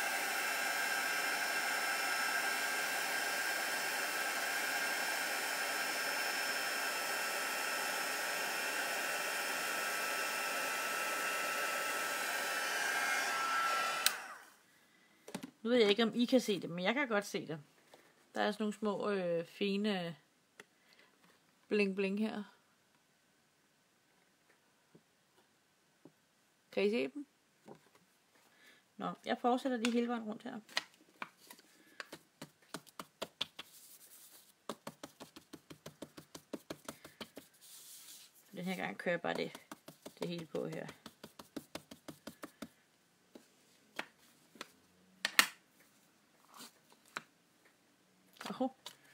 Speaker 1: Nu ved jeg ikke, om I kan se det, men jeg kan godt se det. Der er sådan nogle små, øh, fine bling bling her. Kan I se dem? Nå, jeg fortsætter lige hele vejen rundt her. Den her gang kører jeg bare det, det hele på her. Oh.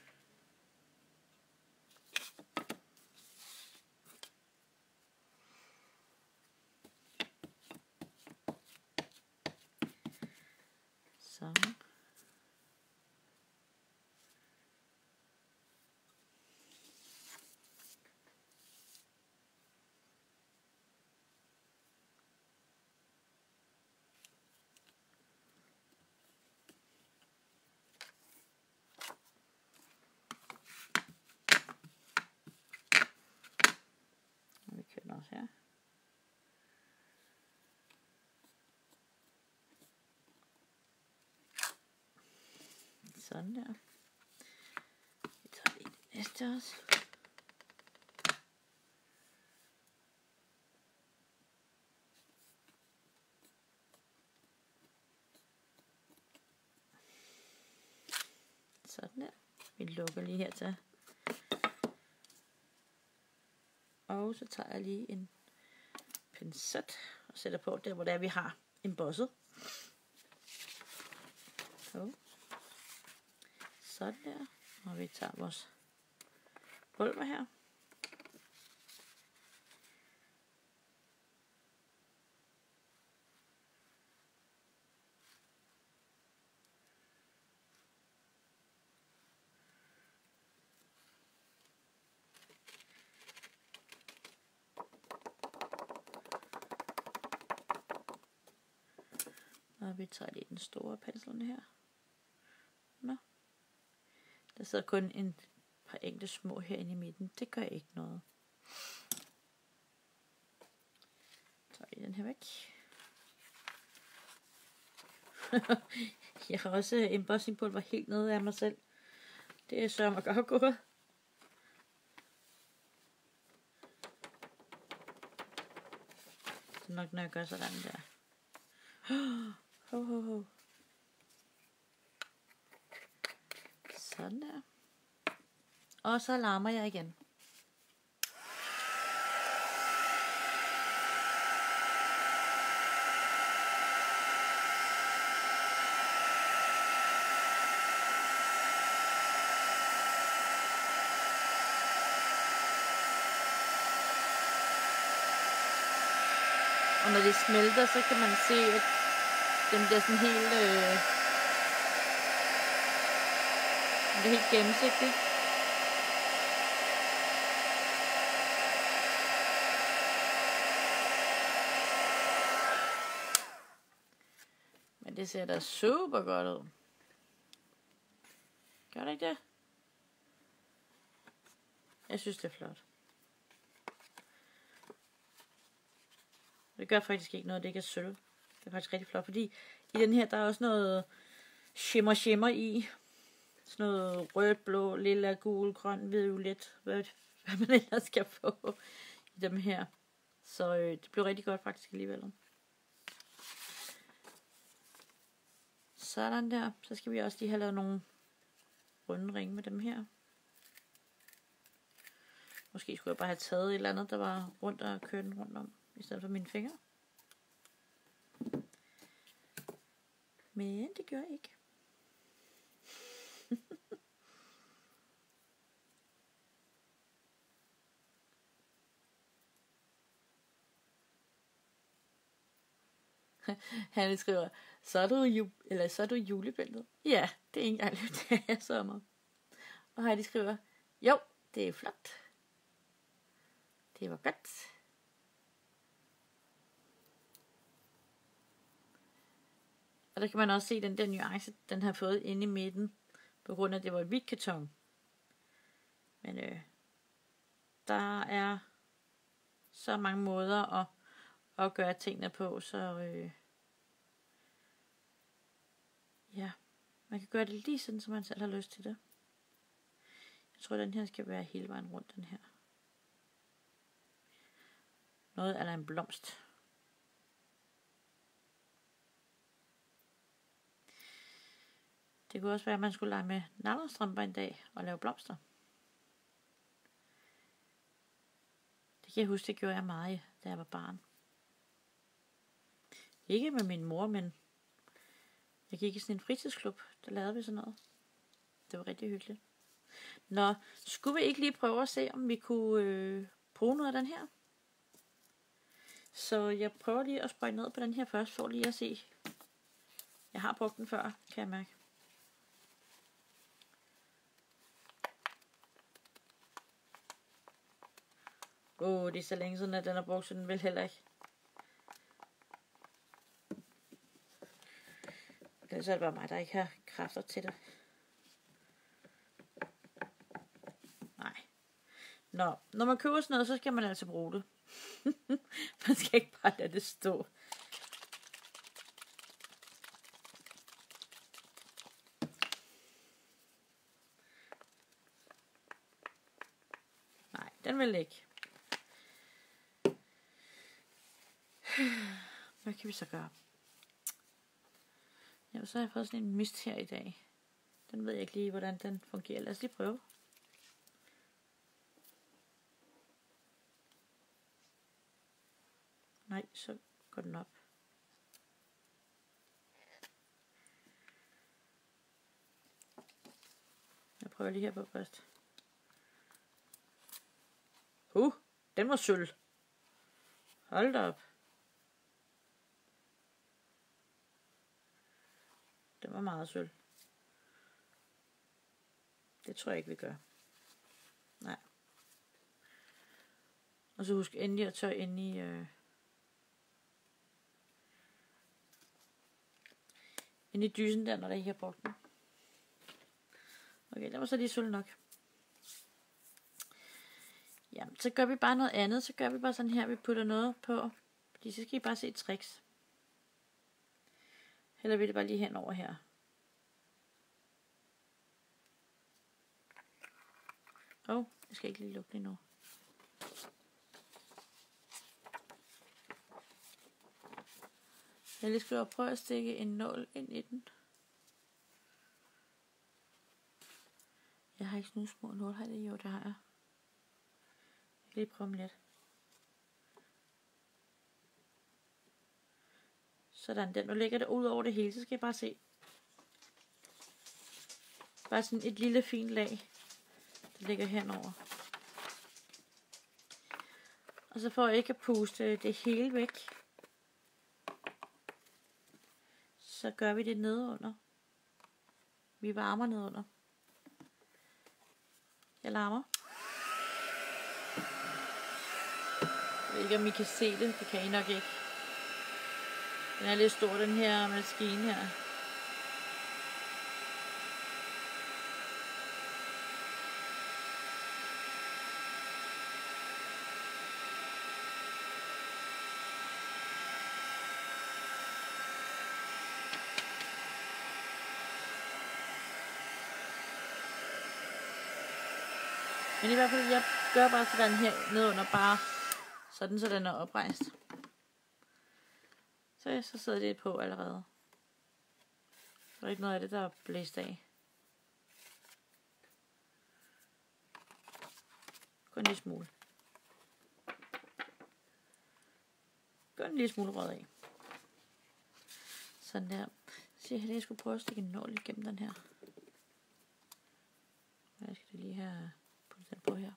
Speaker 1: Så. Vi kører den også her. Sådan der. Vi tager lige det næste også. Sådan der. Vi lukker lige her til. Og så tager jeg lige en pincet og sætter på der, hvor der vi har embosset. Så. Sådan der. Og vi tager vores pulver her. Og vi tager lige den store pensel her. Nå. Der sidder kun en par enkelte små herinde i midten. Det gør ikke noget. Så tager vi den her væk. Jeg har også embossingpulver helt nede af mig selv. Det er sørme godt gået. Så nok når jeg gør sådan der. Ho, ho, ho. Sådan der. Og så larmer jeg igen. Og når det smelter, så kan man se, at den bliver sådan helt, øh, det er helt gennemsigtigt. Men det ser da super godt ud. Gør det ikke det? Jeg synes, det er flot. Det gør faktisk ikke noget, det ikke er sølv. Det er faktisk rigtig flot, fordi i den her, der er også noget shimmer shimmer i. Sådan noget rødt, blå, lilla, gul, grøn, violet, hvad, hvad man ellers skal få i dem her. Så øh, det bliver rigtig godt faktisk alligevel. Sådan der. Så skal vi også lige have lavet nogle runde ringe med dem her. Måske skulle jeg bare have taget et eller andet, der var rundt og kørt den rundt om, i stedet for mine fingre. Men det gør jeg ikke. Han skriver, så er du, ju- eller så er du julebæltet. Ja, det er ikke engang løbet af sommer. Og Heidi skriver, jo, det er flot. Det var godt. Og der kan man også se den der nuance, den har fået inde i midten, på grund af, at det var et hvidt karton. Men øh, der er så mange måder at, at gøre tingene på, så øh, Ja, man kan gøre det lige sådan, som man selv har lyst til det. Jeg tror, den her skal være hele vejen rundt, den her. Noget eller en blomst. Det kunne også være, at man skulle lege med nylonstrømper en dag og lave blomster. Det kan jeg huske, det gjorde jeg meget, da jeg var barn. Ikke med min mor, men jeg gik i sådan en fritidsklub, der lavede vi sådan noget. Det var rigtig hyggeligt. Nå, skulle vi ikke lige prøve at se, om vi kunne øh, bruge noget af den her? Så jeg prøver lige at sprøjte ned på den her først, for lige at se. Jeg har brugt den før, kan jeg mærke. Åh, oh, det er så længe siden, at den er brugt, så den vil heller ikke. Så er det bare mig, der ikke har kræfter til det. Nej. Nå, når man køber sådan noget, så skal man altså bruge det. Man skal ikke bare lade det stå. Nej, den vil ikke. Hvad kan vi så gøre? Ja, så har jeg fået sådan en mist her i dag. Den ved jeg ikke lige, hvordan den fungerer. Lad os lige prøve. Nej, så går den op. Jeg prøver lige her på først. Uh, den var sølv. Hold da op. Den var meget sølv. Det tror jeg ikke, vi gør. Nej. Og så husk endelig at tørre ind i... Øh, ind i dysen der, når der ikke har brugt den. Okay, det var så lige sølv nok. Jamen, så gør vi bare noget andet. Så gør vi bare sådan her, vi putter noget på. Fordi så skal I bare se tricks. Eller vil det bare lige hen over her. Åh, oh, jeg skal ikke lige lukke det nu. Jeg lige skal prøve at stikke en nål ind i den. Jeg har ikke sådan nogle små nålhejder i, jo det har jeg. Jeg kan lige prøve dem lidt. Sådan der. Nu ligger det ud over det hele, så skal jeg bare se. Bare sådan et lille fint lag, der ligger henover. Og så for ikke at puste det hele væk, så gør vi det nedenunder. Vi varmer nedenunder. Jeg larmer. Jeg ved ikke, om I kan se det. Det kan I nok ikke. Den er lidt stor, den her maskine her. Men i hvert fald, jeg gør bare sådan her nedenunder, bare sådan, så den er oprejst. Så, så sidder det på allerede. Der er ikke noget af det, der er blæst af. Kun en lille smule. Kun en lille smule rød af. Sådan der. Så jeg, at jeg skulle prøve at stikke en nål igennem den her. Jeg skal det lige have puttet den på her.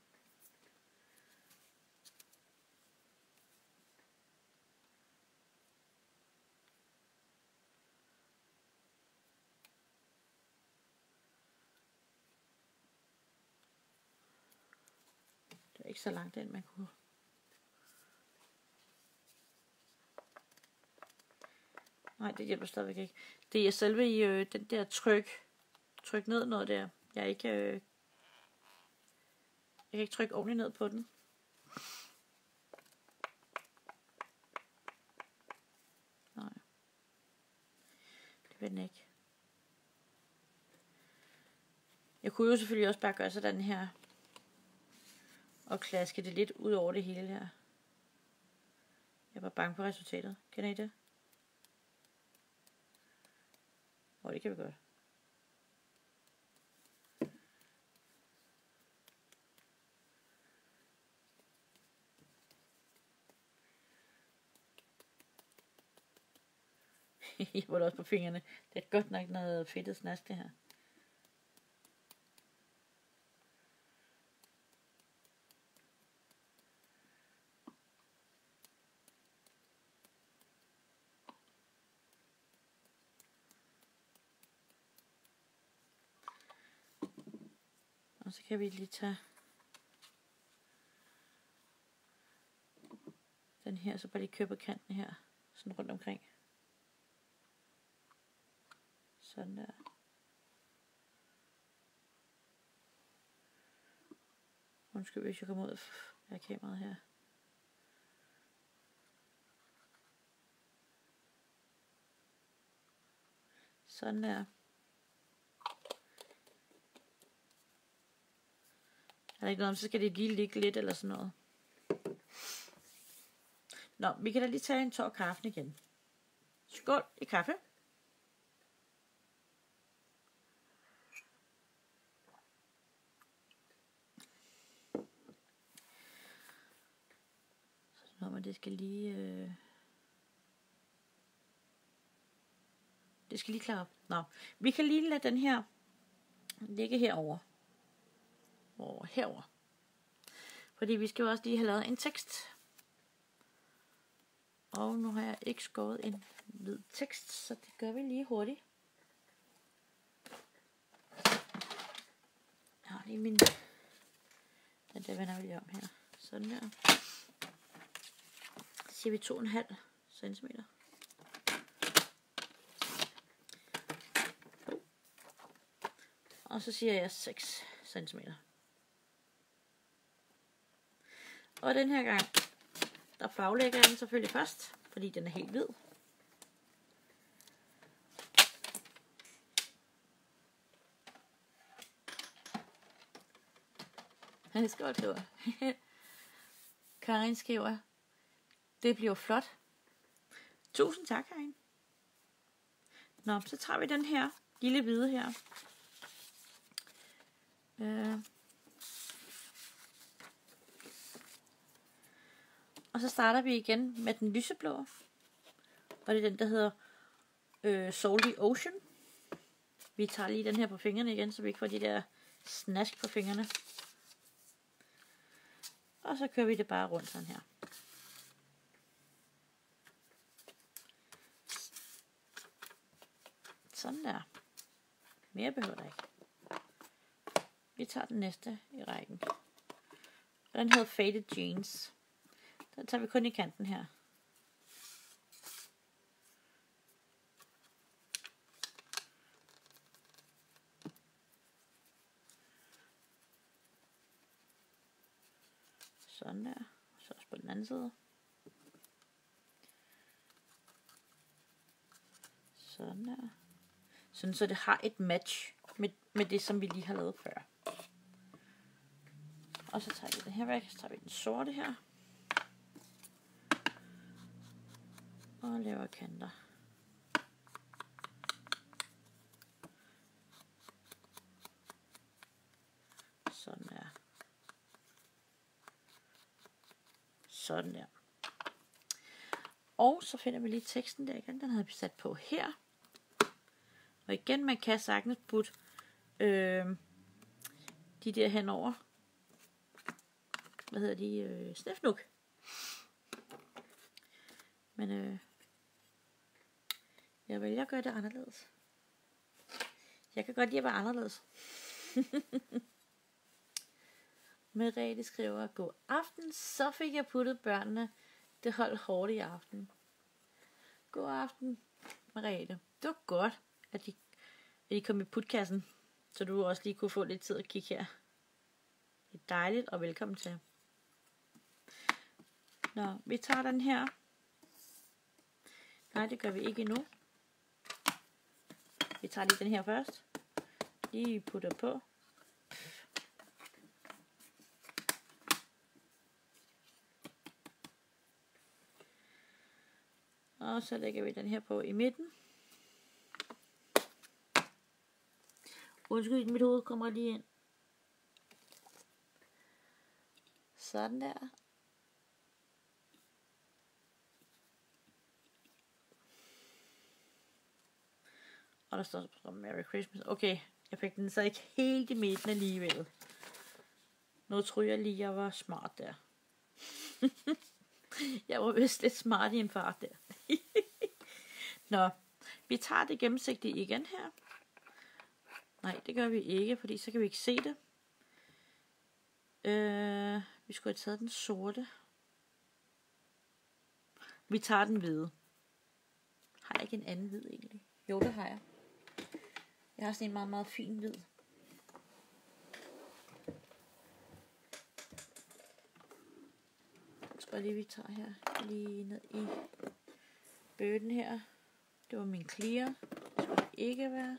Speaker 1: Det er ikke så langt ind, man kunne. Nej, det hjælper stadigvæk ikke. Det er selve i øh, den der tryk. Tryk ned noget der. Jeg er ikke... Øh, jeg kan ikke trykke ordentligt ned på den. Nej. Det vil den ikke. Jeg kunne jo selvfølgelig også bare gøre sådan her. Og klaske det lidt ud over det hele her. Jeg var bange for resultatet. Kender I det? Åh, oh, det kan vi godt. Jeg var også på fingrene. Det er godt nok noget fedtet snask det her. Og så kan vi lige tage den her, så bare lige køre på kanten her, sådan rundt omkring. Sådan der. Undskyld, hvis jeg kommer ud af kameraet her. Sådan der. Er der ikke noget om, så skal det lige ligge lidt eller sådan noget. Nå, vi kan da lige tage en tår kaffe igen. Skål i kaffe. Så når man det skal lige... Øh... Det skal lige klare op. Nå, vi kan lige lade den her ligge herover. Og herover. Fordi vi skal jo også lige have lavet en tekst. Og nu har jeg ikke skåret en hvid tekst, så det gør vi lige hurtigt. Jeg har lige min... Den der vender vi lige om her. Sådan der. Så siger vi to komma fem centimeter. Og så siger jeg seks centimeter. Og den her gang, der farvelægger jeg den selvfølgelig først, fordi den er helt hvid. Han skriver, skriver. Karin skriver, det bliver flot. Tusind tak, Karin. Nå, så tager vi den her lille hvide her. Øh. Og så starter vi igen med den lyseblå. Og det er den, der hedder øh, Salty Ocean. Vi tager lige den her på fingrene igen, så vi ikke får de der snask på fingrene. Og så kører vi det bare rundt sådan her. Sådan der. Mere behøver der ikke. Vi tager den næste i rækken. Og den hedder Faded Jeans. Den tager vi kun i kanten her. Sådan der. Så også på den anden side. Sådan der. Sådan så det har et match med, med det, som vi lige har lavet før. Og så tager vi den her væk. Så tager vi den sorte her. Og laver kanter. Sådan der. Sådan der. Og så finder vi lige teksten der igen. Den havde vi sat på her. Og igen, man kan sagtens putte øh, de der henover. Hvad hedder de? Øh, snefnuk. Men øh, jeg vælger at gøre det anderledes. Jeg kan godt lide at være anderledes. Merete skriver, god aften, så fik jeg puttet børnene. Det holdt hårdt i aften. God aften, Merete. Det var godt, at de, at de kom i putkassen, så du også lige kunne få lidt tid at kigge her. Det er dejligt, og velkommen til. Nå, vi tager den her. Nej, det gør vi ikke endnu. Vi tager lige den her først. Lige putter på. Og så lægger vi den her på i midten. Undskyld, mit hoved kommer lige ind. Sådan der. Og der står så Merry Christmas. Okay, jeg fik den så ikke helt i midten alligevel. Nu tror jeg lige, jeg var smart der. Jeg var vist lidt smart i en fart der. Nå, vi tager det gennemsigtige igen her. Nej, det gør vi ikke, fordi så kan vi ikke se det. Øh, vi skulle have taget den sorte. Vi tager den hvide. Har jeg ikke en anden hvid egentlig? Jo, det har jeg. Jeg har sådan en meget, meget fin hvid. Jeg tror lige, vi tager her. Lige ned i bøtten her. Det var min clear. Det skulle det ikke være.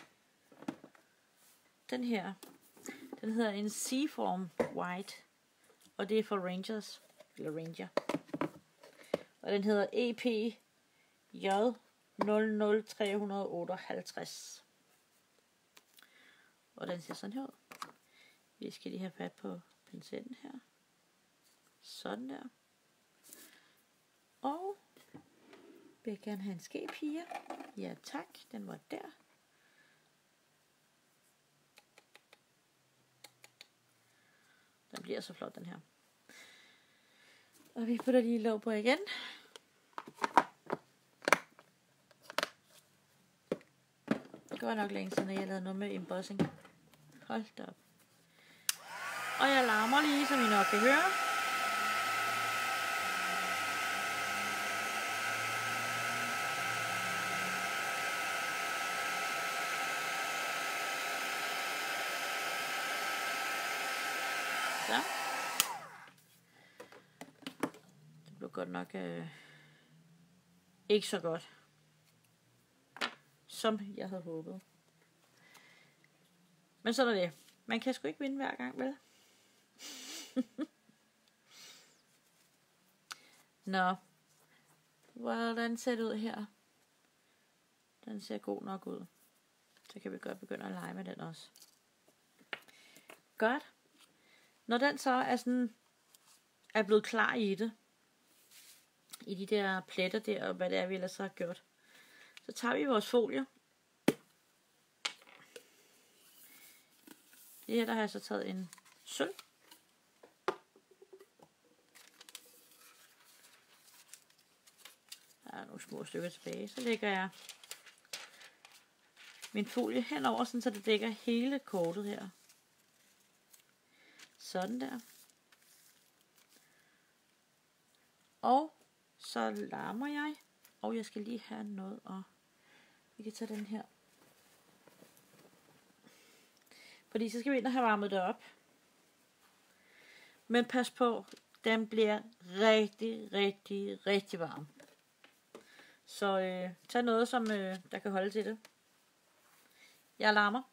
Speaker 1: Den her. Den hedder en Seaform White. Og det er for Rangers. Eller Ranger. Og den hedder E P J nul nul tre otte fem. Og den ser sådan her ud. Vi skal lige have fat på pinceten her. Sådan der. Og vil jeg gerne have en skepige. Ja tak, den var der. Den bliver så flot, den her. Og vi putter lige låg på igen. Det var nok længe siden, at jeg lavede noget med embossing. Hold da op. Og jeg larmer lige, som I nok kan høre. Så. Det blev godt nok øh, ikke så godt, som jeg havde håbet. Men sådan er det. Man kan sgu ikke vinde hver gang, vel? Nå. Hvordan ser det ud her? Den ser god nok ud. Så kan vi godt begynde at lege med den også. Godt. Når den så er sådan er blevet klar i det, i de der pletter der, og hvad det er, vi ellers har gjort, så tager vi vores folie. Det her, der har jeg så taget en sølv. Der er nogle små stykker tilbage. Så lægger jeg min folie henover, sådan, så det dækker hele kortet her. Sådan der. Og så larmer jeg. Og jeg skal lige have noget, og vi kan tage den her. Fordi så skal vi ind og have varmet det op. Men pas på, den bliver rigtig, rigtig, rigtig varm. Så øh, tag noget, som øh, der kan holde til det. Jeg larmer.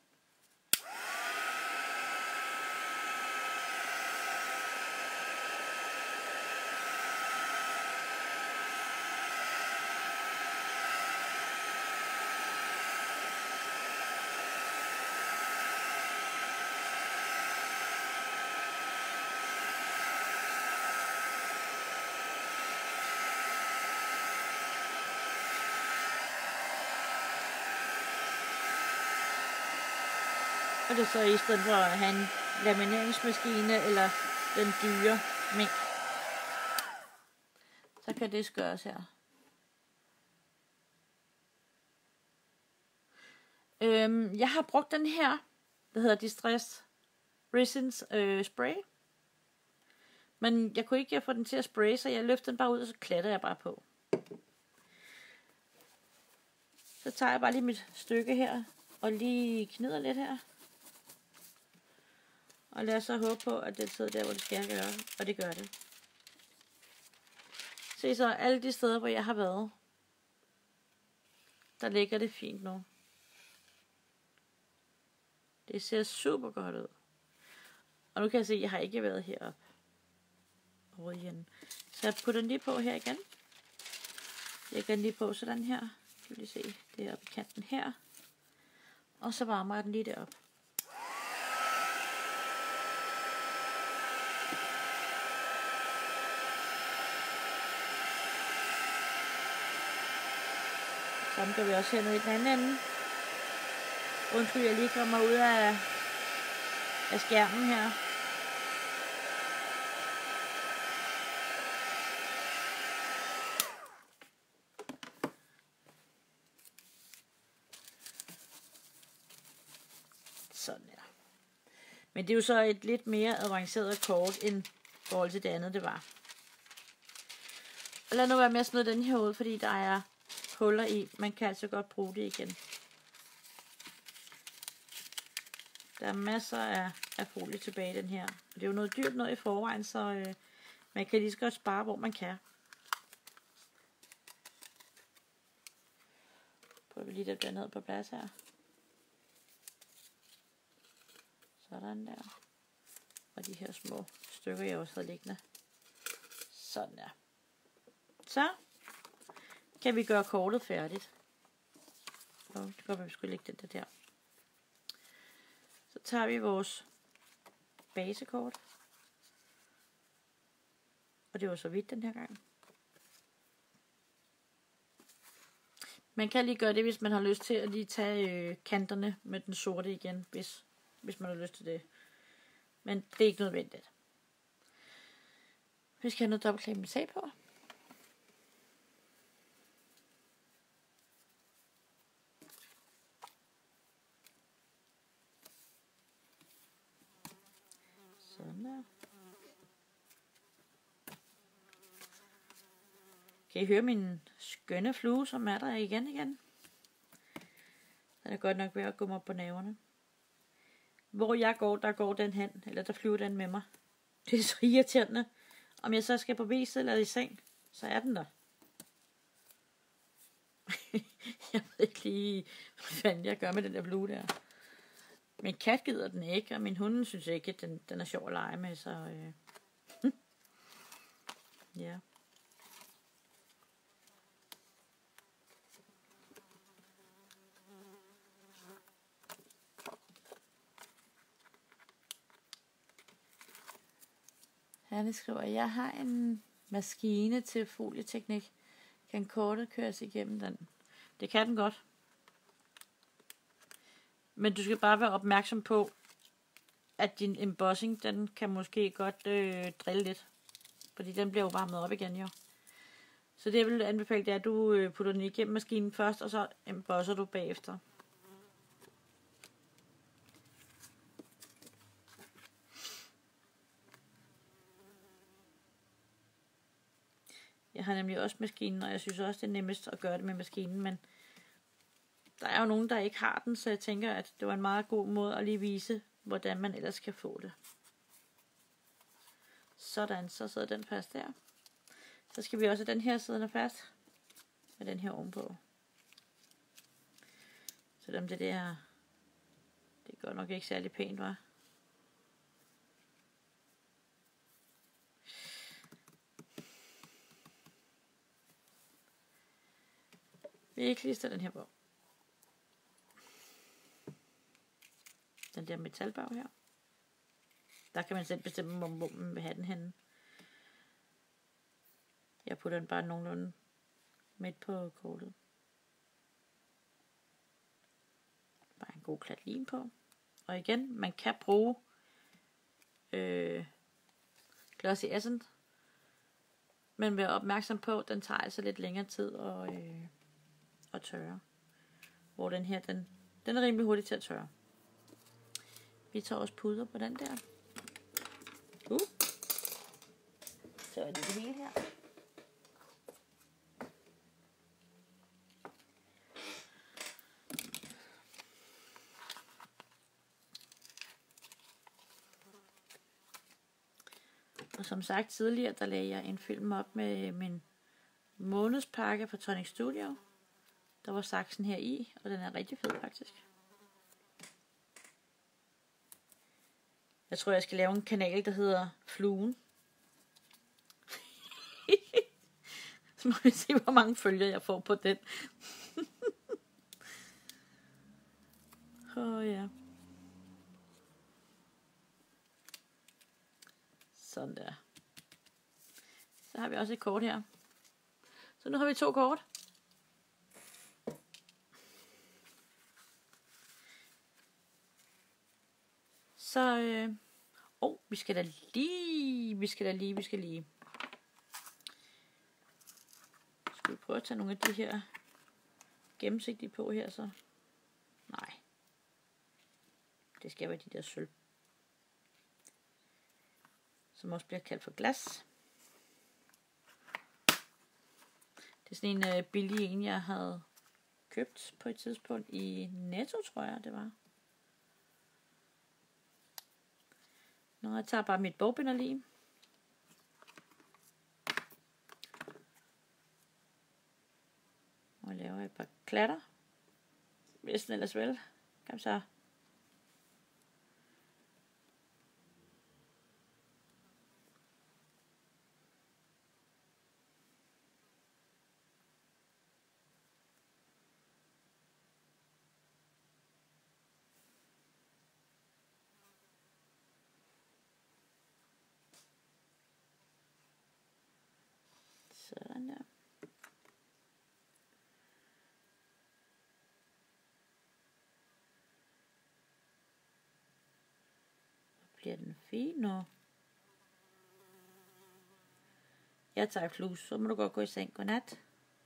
Speaker 1: Og det er så i stedet for at have en lamineringsmaskine eller den dyre mink. Så kan det gøres her. Øhm, jeg har brugt den her, der hedder Distress Resins øh, Spray. Men jeg kunne ikke få den til at spraye, så jeg løfter den bare ud, og så klatter jeg bare på. Så tager jeg bare lige mit stykke her, og lige knider lidt her. Og lad os så håbe på, at det sidder der, hvor det skal gøre. Og det gør det. Se så, alle de steder, hvor jeg har været, der ligger det fint nu. Det ser super godt ud. Og nu kan jeg se, at jeg har ikke været heroppe. Over igen. Så jeg putter den lige på her igen. Jeg kan lige på sådan her. Kan vi lige se, det er oppe i kanten her. Og så varmer jeg den lige derop. Sådan gør vi også hernede i den anden ende. Undskyld, jeg lige kommer ud af, af skærmen her. Sådan her. Men det er jo så et lidt mere avanceret kort end i forhold til det andet, det var. Og lad nu være med at smide den her ud, fordi der er huller i. Man kan altså godt bruge det igen. Der er masser af, af folie tilbage i den her. Det er jo noget dyrt noget i forvejen, så øh, man kan lige så godt spare, hvor man kan. Prøver vi lige at blande ned på plads her. Sådan der. Og de her små stykker, jeg også havde liggende. Sådan der. Så kan vi gøre kortet færdigt. Og det går, at vi skulle lægge den der der. Så tager vi vores basekort. Og det var så vidt den her gang. Man kan lige gøre det, hvis man har lyst til at lige tage øh, kanterne med den sorte igen, hvis, hvis man har lyst til det. Men det er ikke nødvendigt. Vi skal have noget dobbeltklæbende på. Sådan der. Kan I høre min skønne flue, som er der igen igen? Den er godt nok ved at gå mig på nerverne. Hvor jeg går, der går den hen, eller der flyver den med mig. Det er så irriterende. Om jeg så skal på beset eller i seng, så er den der. Jeg ved ikke lige, hvad fanden jeg gør med den der flue der. Min kat gider den ikke, og min hund synes ikke, at den, den er sjov at lege med, så øh. Ja. Han skriver, at jeg har en maskine til folieteknik. Kan kortet køres igennem den? Det kan den godt. Men du skal bare være opmærksom på, at din embossing, den kan måske godt øh, drille lidt. Fordi den bliver jo varmet op igen, jo. Så det jeg vil anbefale, det er, at du øh, putter den igennem maskinen først, og så embosser du bagefter. Jeg har nemlig også maskinen, og jeg synes også, det er nemmest at gøre det med maskinen, men der er jo nogen, der ikke har den, så jeg tænker, at det var en meget god måde at lige vise, hvordan man ellers kan få det. Sådan, så sidder den fast der. Så skal vi også have den her siddende fast, med den her ovenpå. Selvom det der, det går nok ikke særlig pænt, var. Vi klister den her på. Den der metalbag her. Der kan man selv bestemme, hvor man vil have den henne. Jeg putter den bare nogenlunde midt på kortet. Bare en god klat lim på. Og igen, man kan bruge øh, Glossy Essence. Men vær opmærksom på, at den tager altså lidt længere tid at, øh, at tørre. Hvor den her, den, den er rimelig hurtig til at tørre. Vi tager også puder på den der. Uh. Så er det det hele her. Og som sagt tidligere, der lagde jeg en film op med min månedspakke fra Tonic Studio. Der var saksen her i, og den er rigtig fed faktisk. Jeg tror, jeg skal lave en kanal, der hedder Fluen. Så må vi se, hvor mange følgere jeg får på den. Åh oh, ja. Sådan der. Så har vi også et kort her. Så nu har vi to kort. Så, øh, oh, vi skal da lige, vi skal da lige, vi skal lige. Skal vi prøve at tage nogle af de her gennemsigtige på her, så? Nej. Det skal være de der sølv. Som også bliver kaldt for glas. Det er sådan en øh, billig en, jeg havde købt på et tidspunkt i Netto, tror jeg, det var. Nå, jeg tager bare mit bogbinder lige. Og laver et par klatter. Hvis den ellers vel. Kom så. Sådan der. Bliver den fin nu? Jeg tager flus, så må du godt gå i seng. Godnat.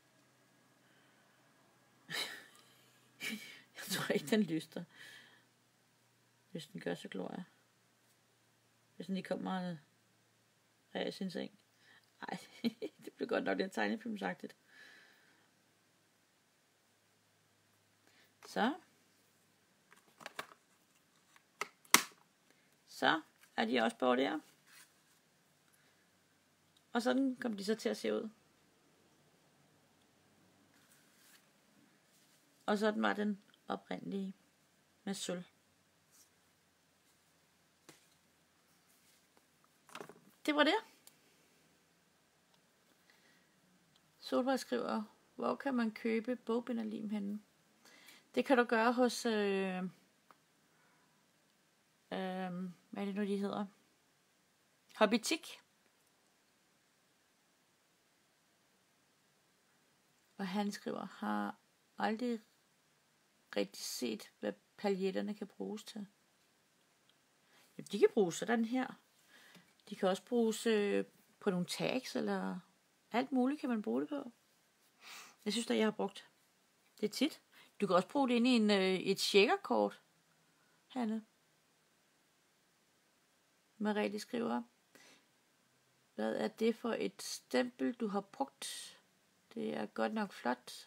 Speaker 1: Jeg tror ikke, den lyster. Hvis den gør, så glor jeg. Hvis den lige kommer af sin seng. Ej, det bliver godt nok lidt tegnefilmsagtigt. Så. Så er de også på der. Og sådan kom de så til at se ud. Og sådan var den oprindelige med sølv. Det var det. Solvej skriver, hvor kan man købe bogbinderlim henne? Det kan du gøre hos, øh, øh, hvad er det nu, de hedder? Hobbytik. Og han skriver, har aldrig rigtig set, hvad paljetterne kan bruges til. Jamen, de kan bruges sådan her. De kan også bruges øh, på nogle tags, eller alt muligt kan man bruge det på. Jeg synes da, jeg har brugt det tit. Du kan også bruge det inde i en, øh, et checkerkort, Hanne. Marie skriver, hvad er det for et stempel, du har brugt? Det er godt nok flot.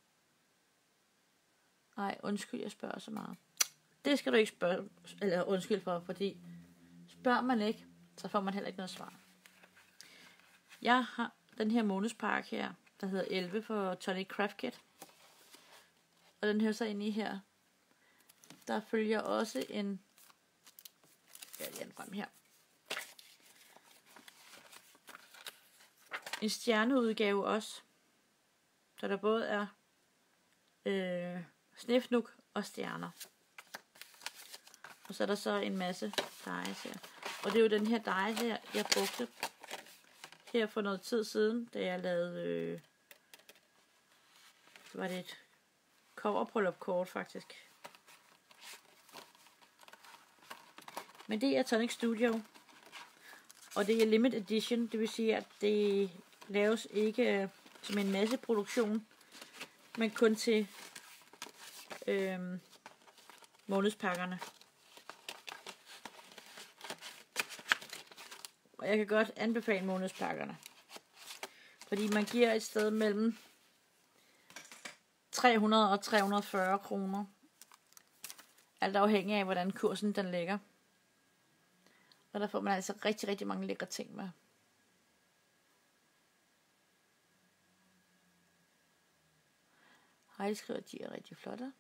Speaker 1: Nej, undskyld, jeg spørger så meget. Det skal du ikke spørge, eller undskyld for, fordi spørger man ikke, så får man heller ikke noget svar. Jeg har den her månedspakke her, der hedder elleve for Tonic Craft Kit. Og den hører sig ind i her. Der følger også en, ja, den frem her. En stjerneudgave også. Så der både er øh, snefnuk og stjerner. Og så er der så en masse dejes her. Og det er jo den her deje her, jeg brugte her for noget tid siden, da jeg lavede, øh, var det et coverbryllup kort faktisk. Men det er Tonic Studio. Og det er limited edition, det vil sige, at det laves ikke som en masse produktion, men kun til øh, månedspakkerne. Og jeg kan godt anbefale månedspakkerne. Fordi man giver et sted mellem tre hundrede og tre hundrede og fyrre kroner. Alt afhængig af, hvordan kursen den ligger. Og der får man altså rigtig, rigtig mange lækre ting med. Heidi skriver, at de er rigtig flotte.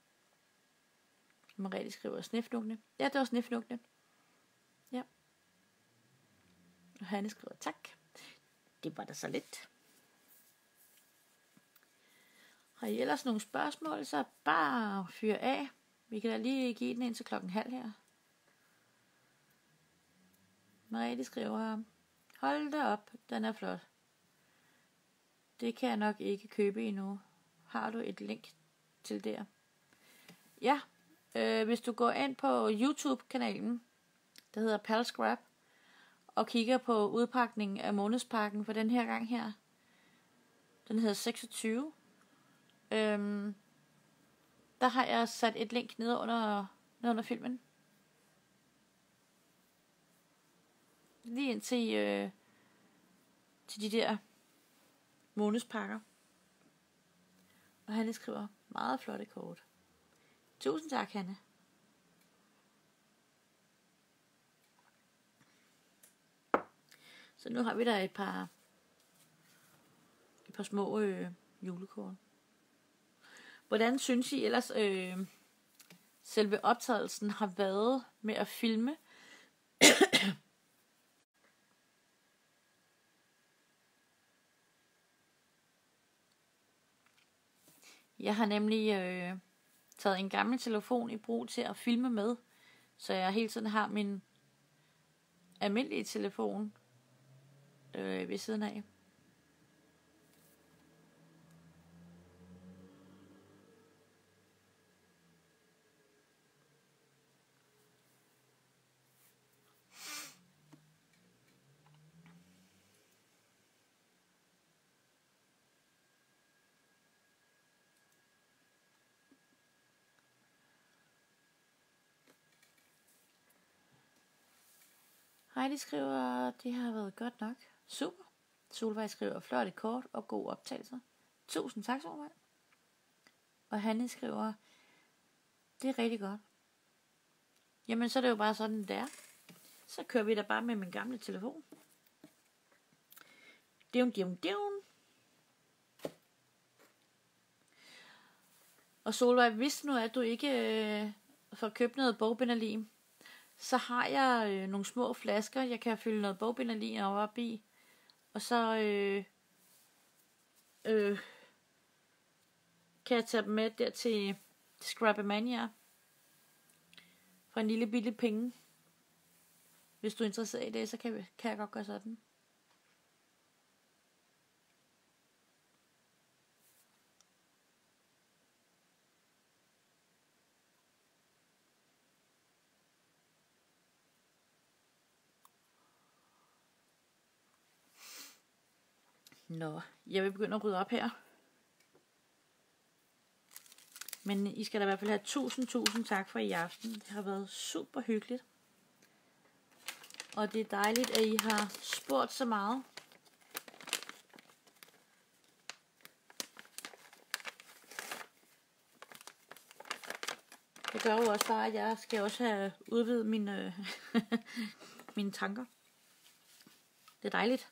Speaker 1: Marie skriver snefnukkene. Ja, det var snefnukkene. Ja. Og Hanne skriver tak. Det var da så lidt. Har I ellers nogle spørgsmål, så bare fyr af. Vi kan da lige give den ind til klokken halv her. Mariette skriver, hold da op, den er flot. Det kan jeg nok ikke købe endnu. Har du et link til der? Ja, øh, hvis du går ind på YouTube-kanalen, der hedder Palscrap, og kigger på udpakningen af månedspakken for den her gang her. Den hedder seksogtyve. Øhm, der har jeg sat et link ned under, ned under filmen. Lige ind til, øh, til de der månedspakker. Og Hanne skriver meget flotte kort. Tusind tak, Hanne. Så nu har vi der et par et par små øh, julekort. Hvordan synes I ellers øh, selve optagelsen har været med at filme? Jeg har nemlig øh, taget en gammel telefon i brug til at filme med, så jeg hele tiden har min almindelige telefon øh, ved siden af. Heidi skriver, det har været godt nok. Super. Solvej skriver, flotte kort og gode optagelser. Tusind tak, Solvej. Og Hanne skriver, det er rigtig godt. Jamen, så er det jo bare sådan, det er. Så kører vi da bare med min gamle telefon. Divn, divn, divn. Og Solvej, hvis nu at du ikke øh, får købt noget bogbinderlim, så har jeg øh, nogle små flasker, jeg kan fylde noget bogbinderlim op i. Og så øh, øh, kan jeg tage dem med der til Scrapamania for en lille billig penge. Hvis du er interesseret i det, så kan, vi, kan jeg godt gøre sådan. Nå, jeg vil begynde at rydde op her. Men I skal da i hvert fald have tusind, tusind tak for i aften. Det har været super hyggeligt. Og det er dejligt, at I har spurgt så meget. Det gør jo også bare, at jeg skal også have udvidet mine, mine tanker. Det er dejligt.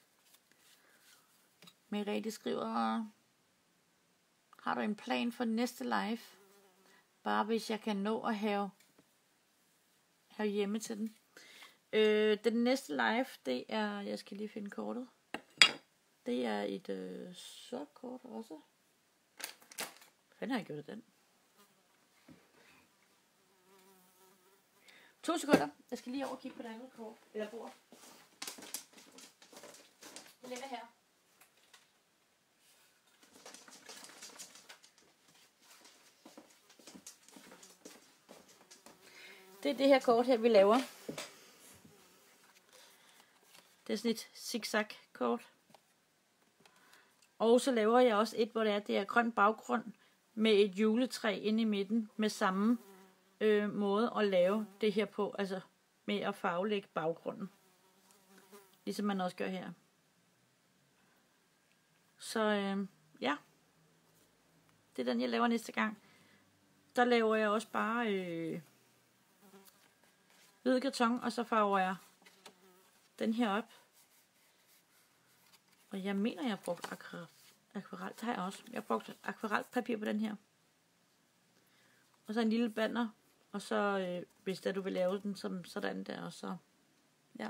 Speaker 1: Merete skriver, har du en plan for næste live? Bare hvis jeg kan nå at have, have hjemme til den. Øh, den næste live, det er, jeg skal lige finde kortet. Det er et øh, sort kort også. Hvordan har jeg gjort den? To sekunder. Jeg skal lige over og kigge på det andet kort. Eller bord. Det ligger her. Det er det her kort her, vi laver. Det er sådan et zigzag kort. Og så laver jeg også et, hvor det er, det er grøn baggrund med et juletræ inde i midten med samme øh, måde at lave det her på. Altså med at farvelægge baggrunden. Ligesom man også gør her. Så øh, ja. Det er den, jeg laver næste gang. Der laver jeg også bare øh, hvid karton, og så farver jeg den her op. Og jeg mener, jeg har brugt akvarel. Akvarel, det har jeg også. Jeg har brugt akvarelpapir på den her. Og så en lille banner. Og så, øh, hvis der du vil lave den som sådan der, og så, ja.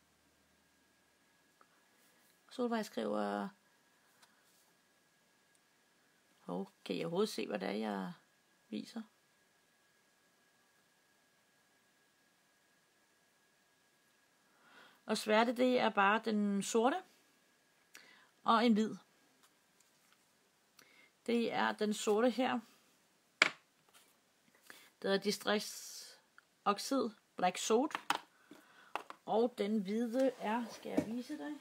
Speaker 1: Solvej skriver, Og kan I overhovedet se, hvad det er, jeg viser? Og sværte, det er bare den sorte og en hvid. Det er den sorte her. Det er Distress Oxide Black Salt. Og den hvide er, skal jeg vise dig?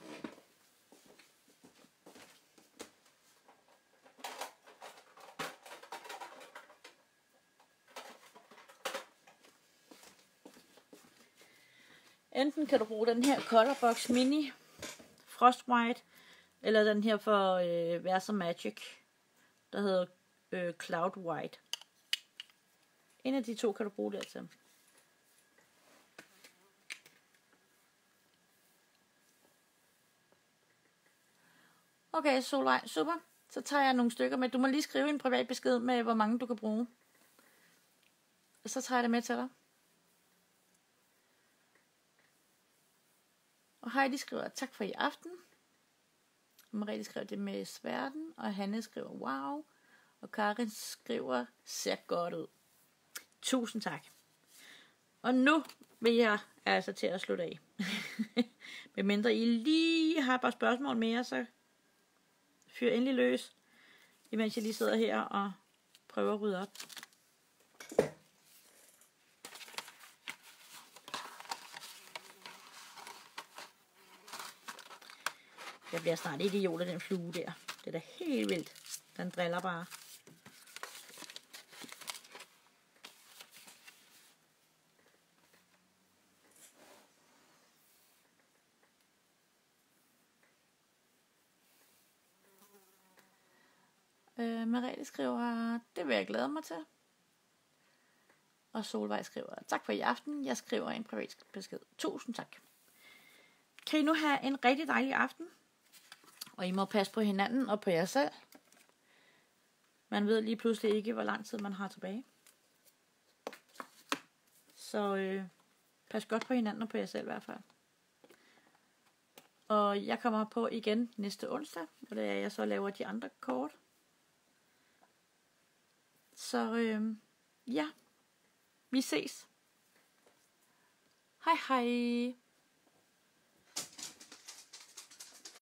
Speaker 1: Enten kan du bruge den her Colorbox Mini Frost White, eller den her for øh, Versa Magic, der hedder øh, Cloud White. En af de to kan du bruge der til. Okay, Solvej, super. Så tager jeg nogle stykker med. Du må lige skrive en privat besked med, hvor mange du kan bruge. Og så tager jeg det med til dig. Og Heidi skriver, tak for i aften. Marie skriver det med sværten. Og Hanne skriver, wow. Og Karin skriver, ser godt ud. Tusind tak. Og nu vil jeg altså til at slutte af. Med mindre I lige har et par spørgsmål mere, så fyr endelig løs. Imens jeg lige sidder her og prøver at rydde op. Jeg bliver snart idiot af den flue der. Det er da helt vildt. Den driller bare. Øh, Merete skriver, det vil jeg glæde mig til. Og Solvej skriver, tak for i aften. Jeg skriver en privat besked. Tusind tak. Kan I nu have en rigtig dejlig aften? Og I må passe på hinanden og på jer selv. Man ved lige pludselig ikke, hvor lang tid man har tilbage. Så øh, pas godt på hinanden og på jer selv i hvert fald. Og jeg kommer på igen næste onsdag, hvor det er, jeg så laver de andre kort. Så øh, ja, vi ses. Hej hej.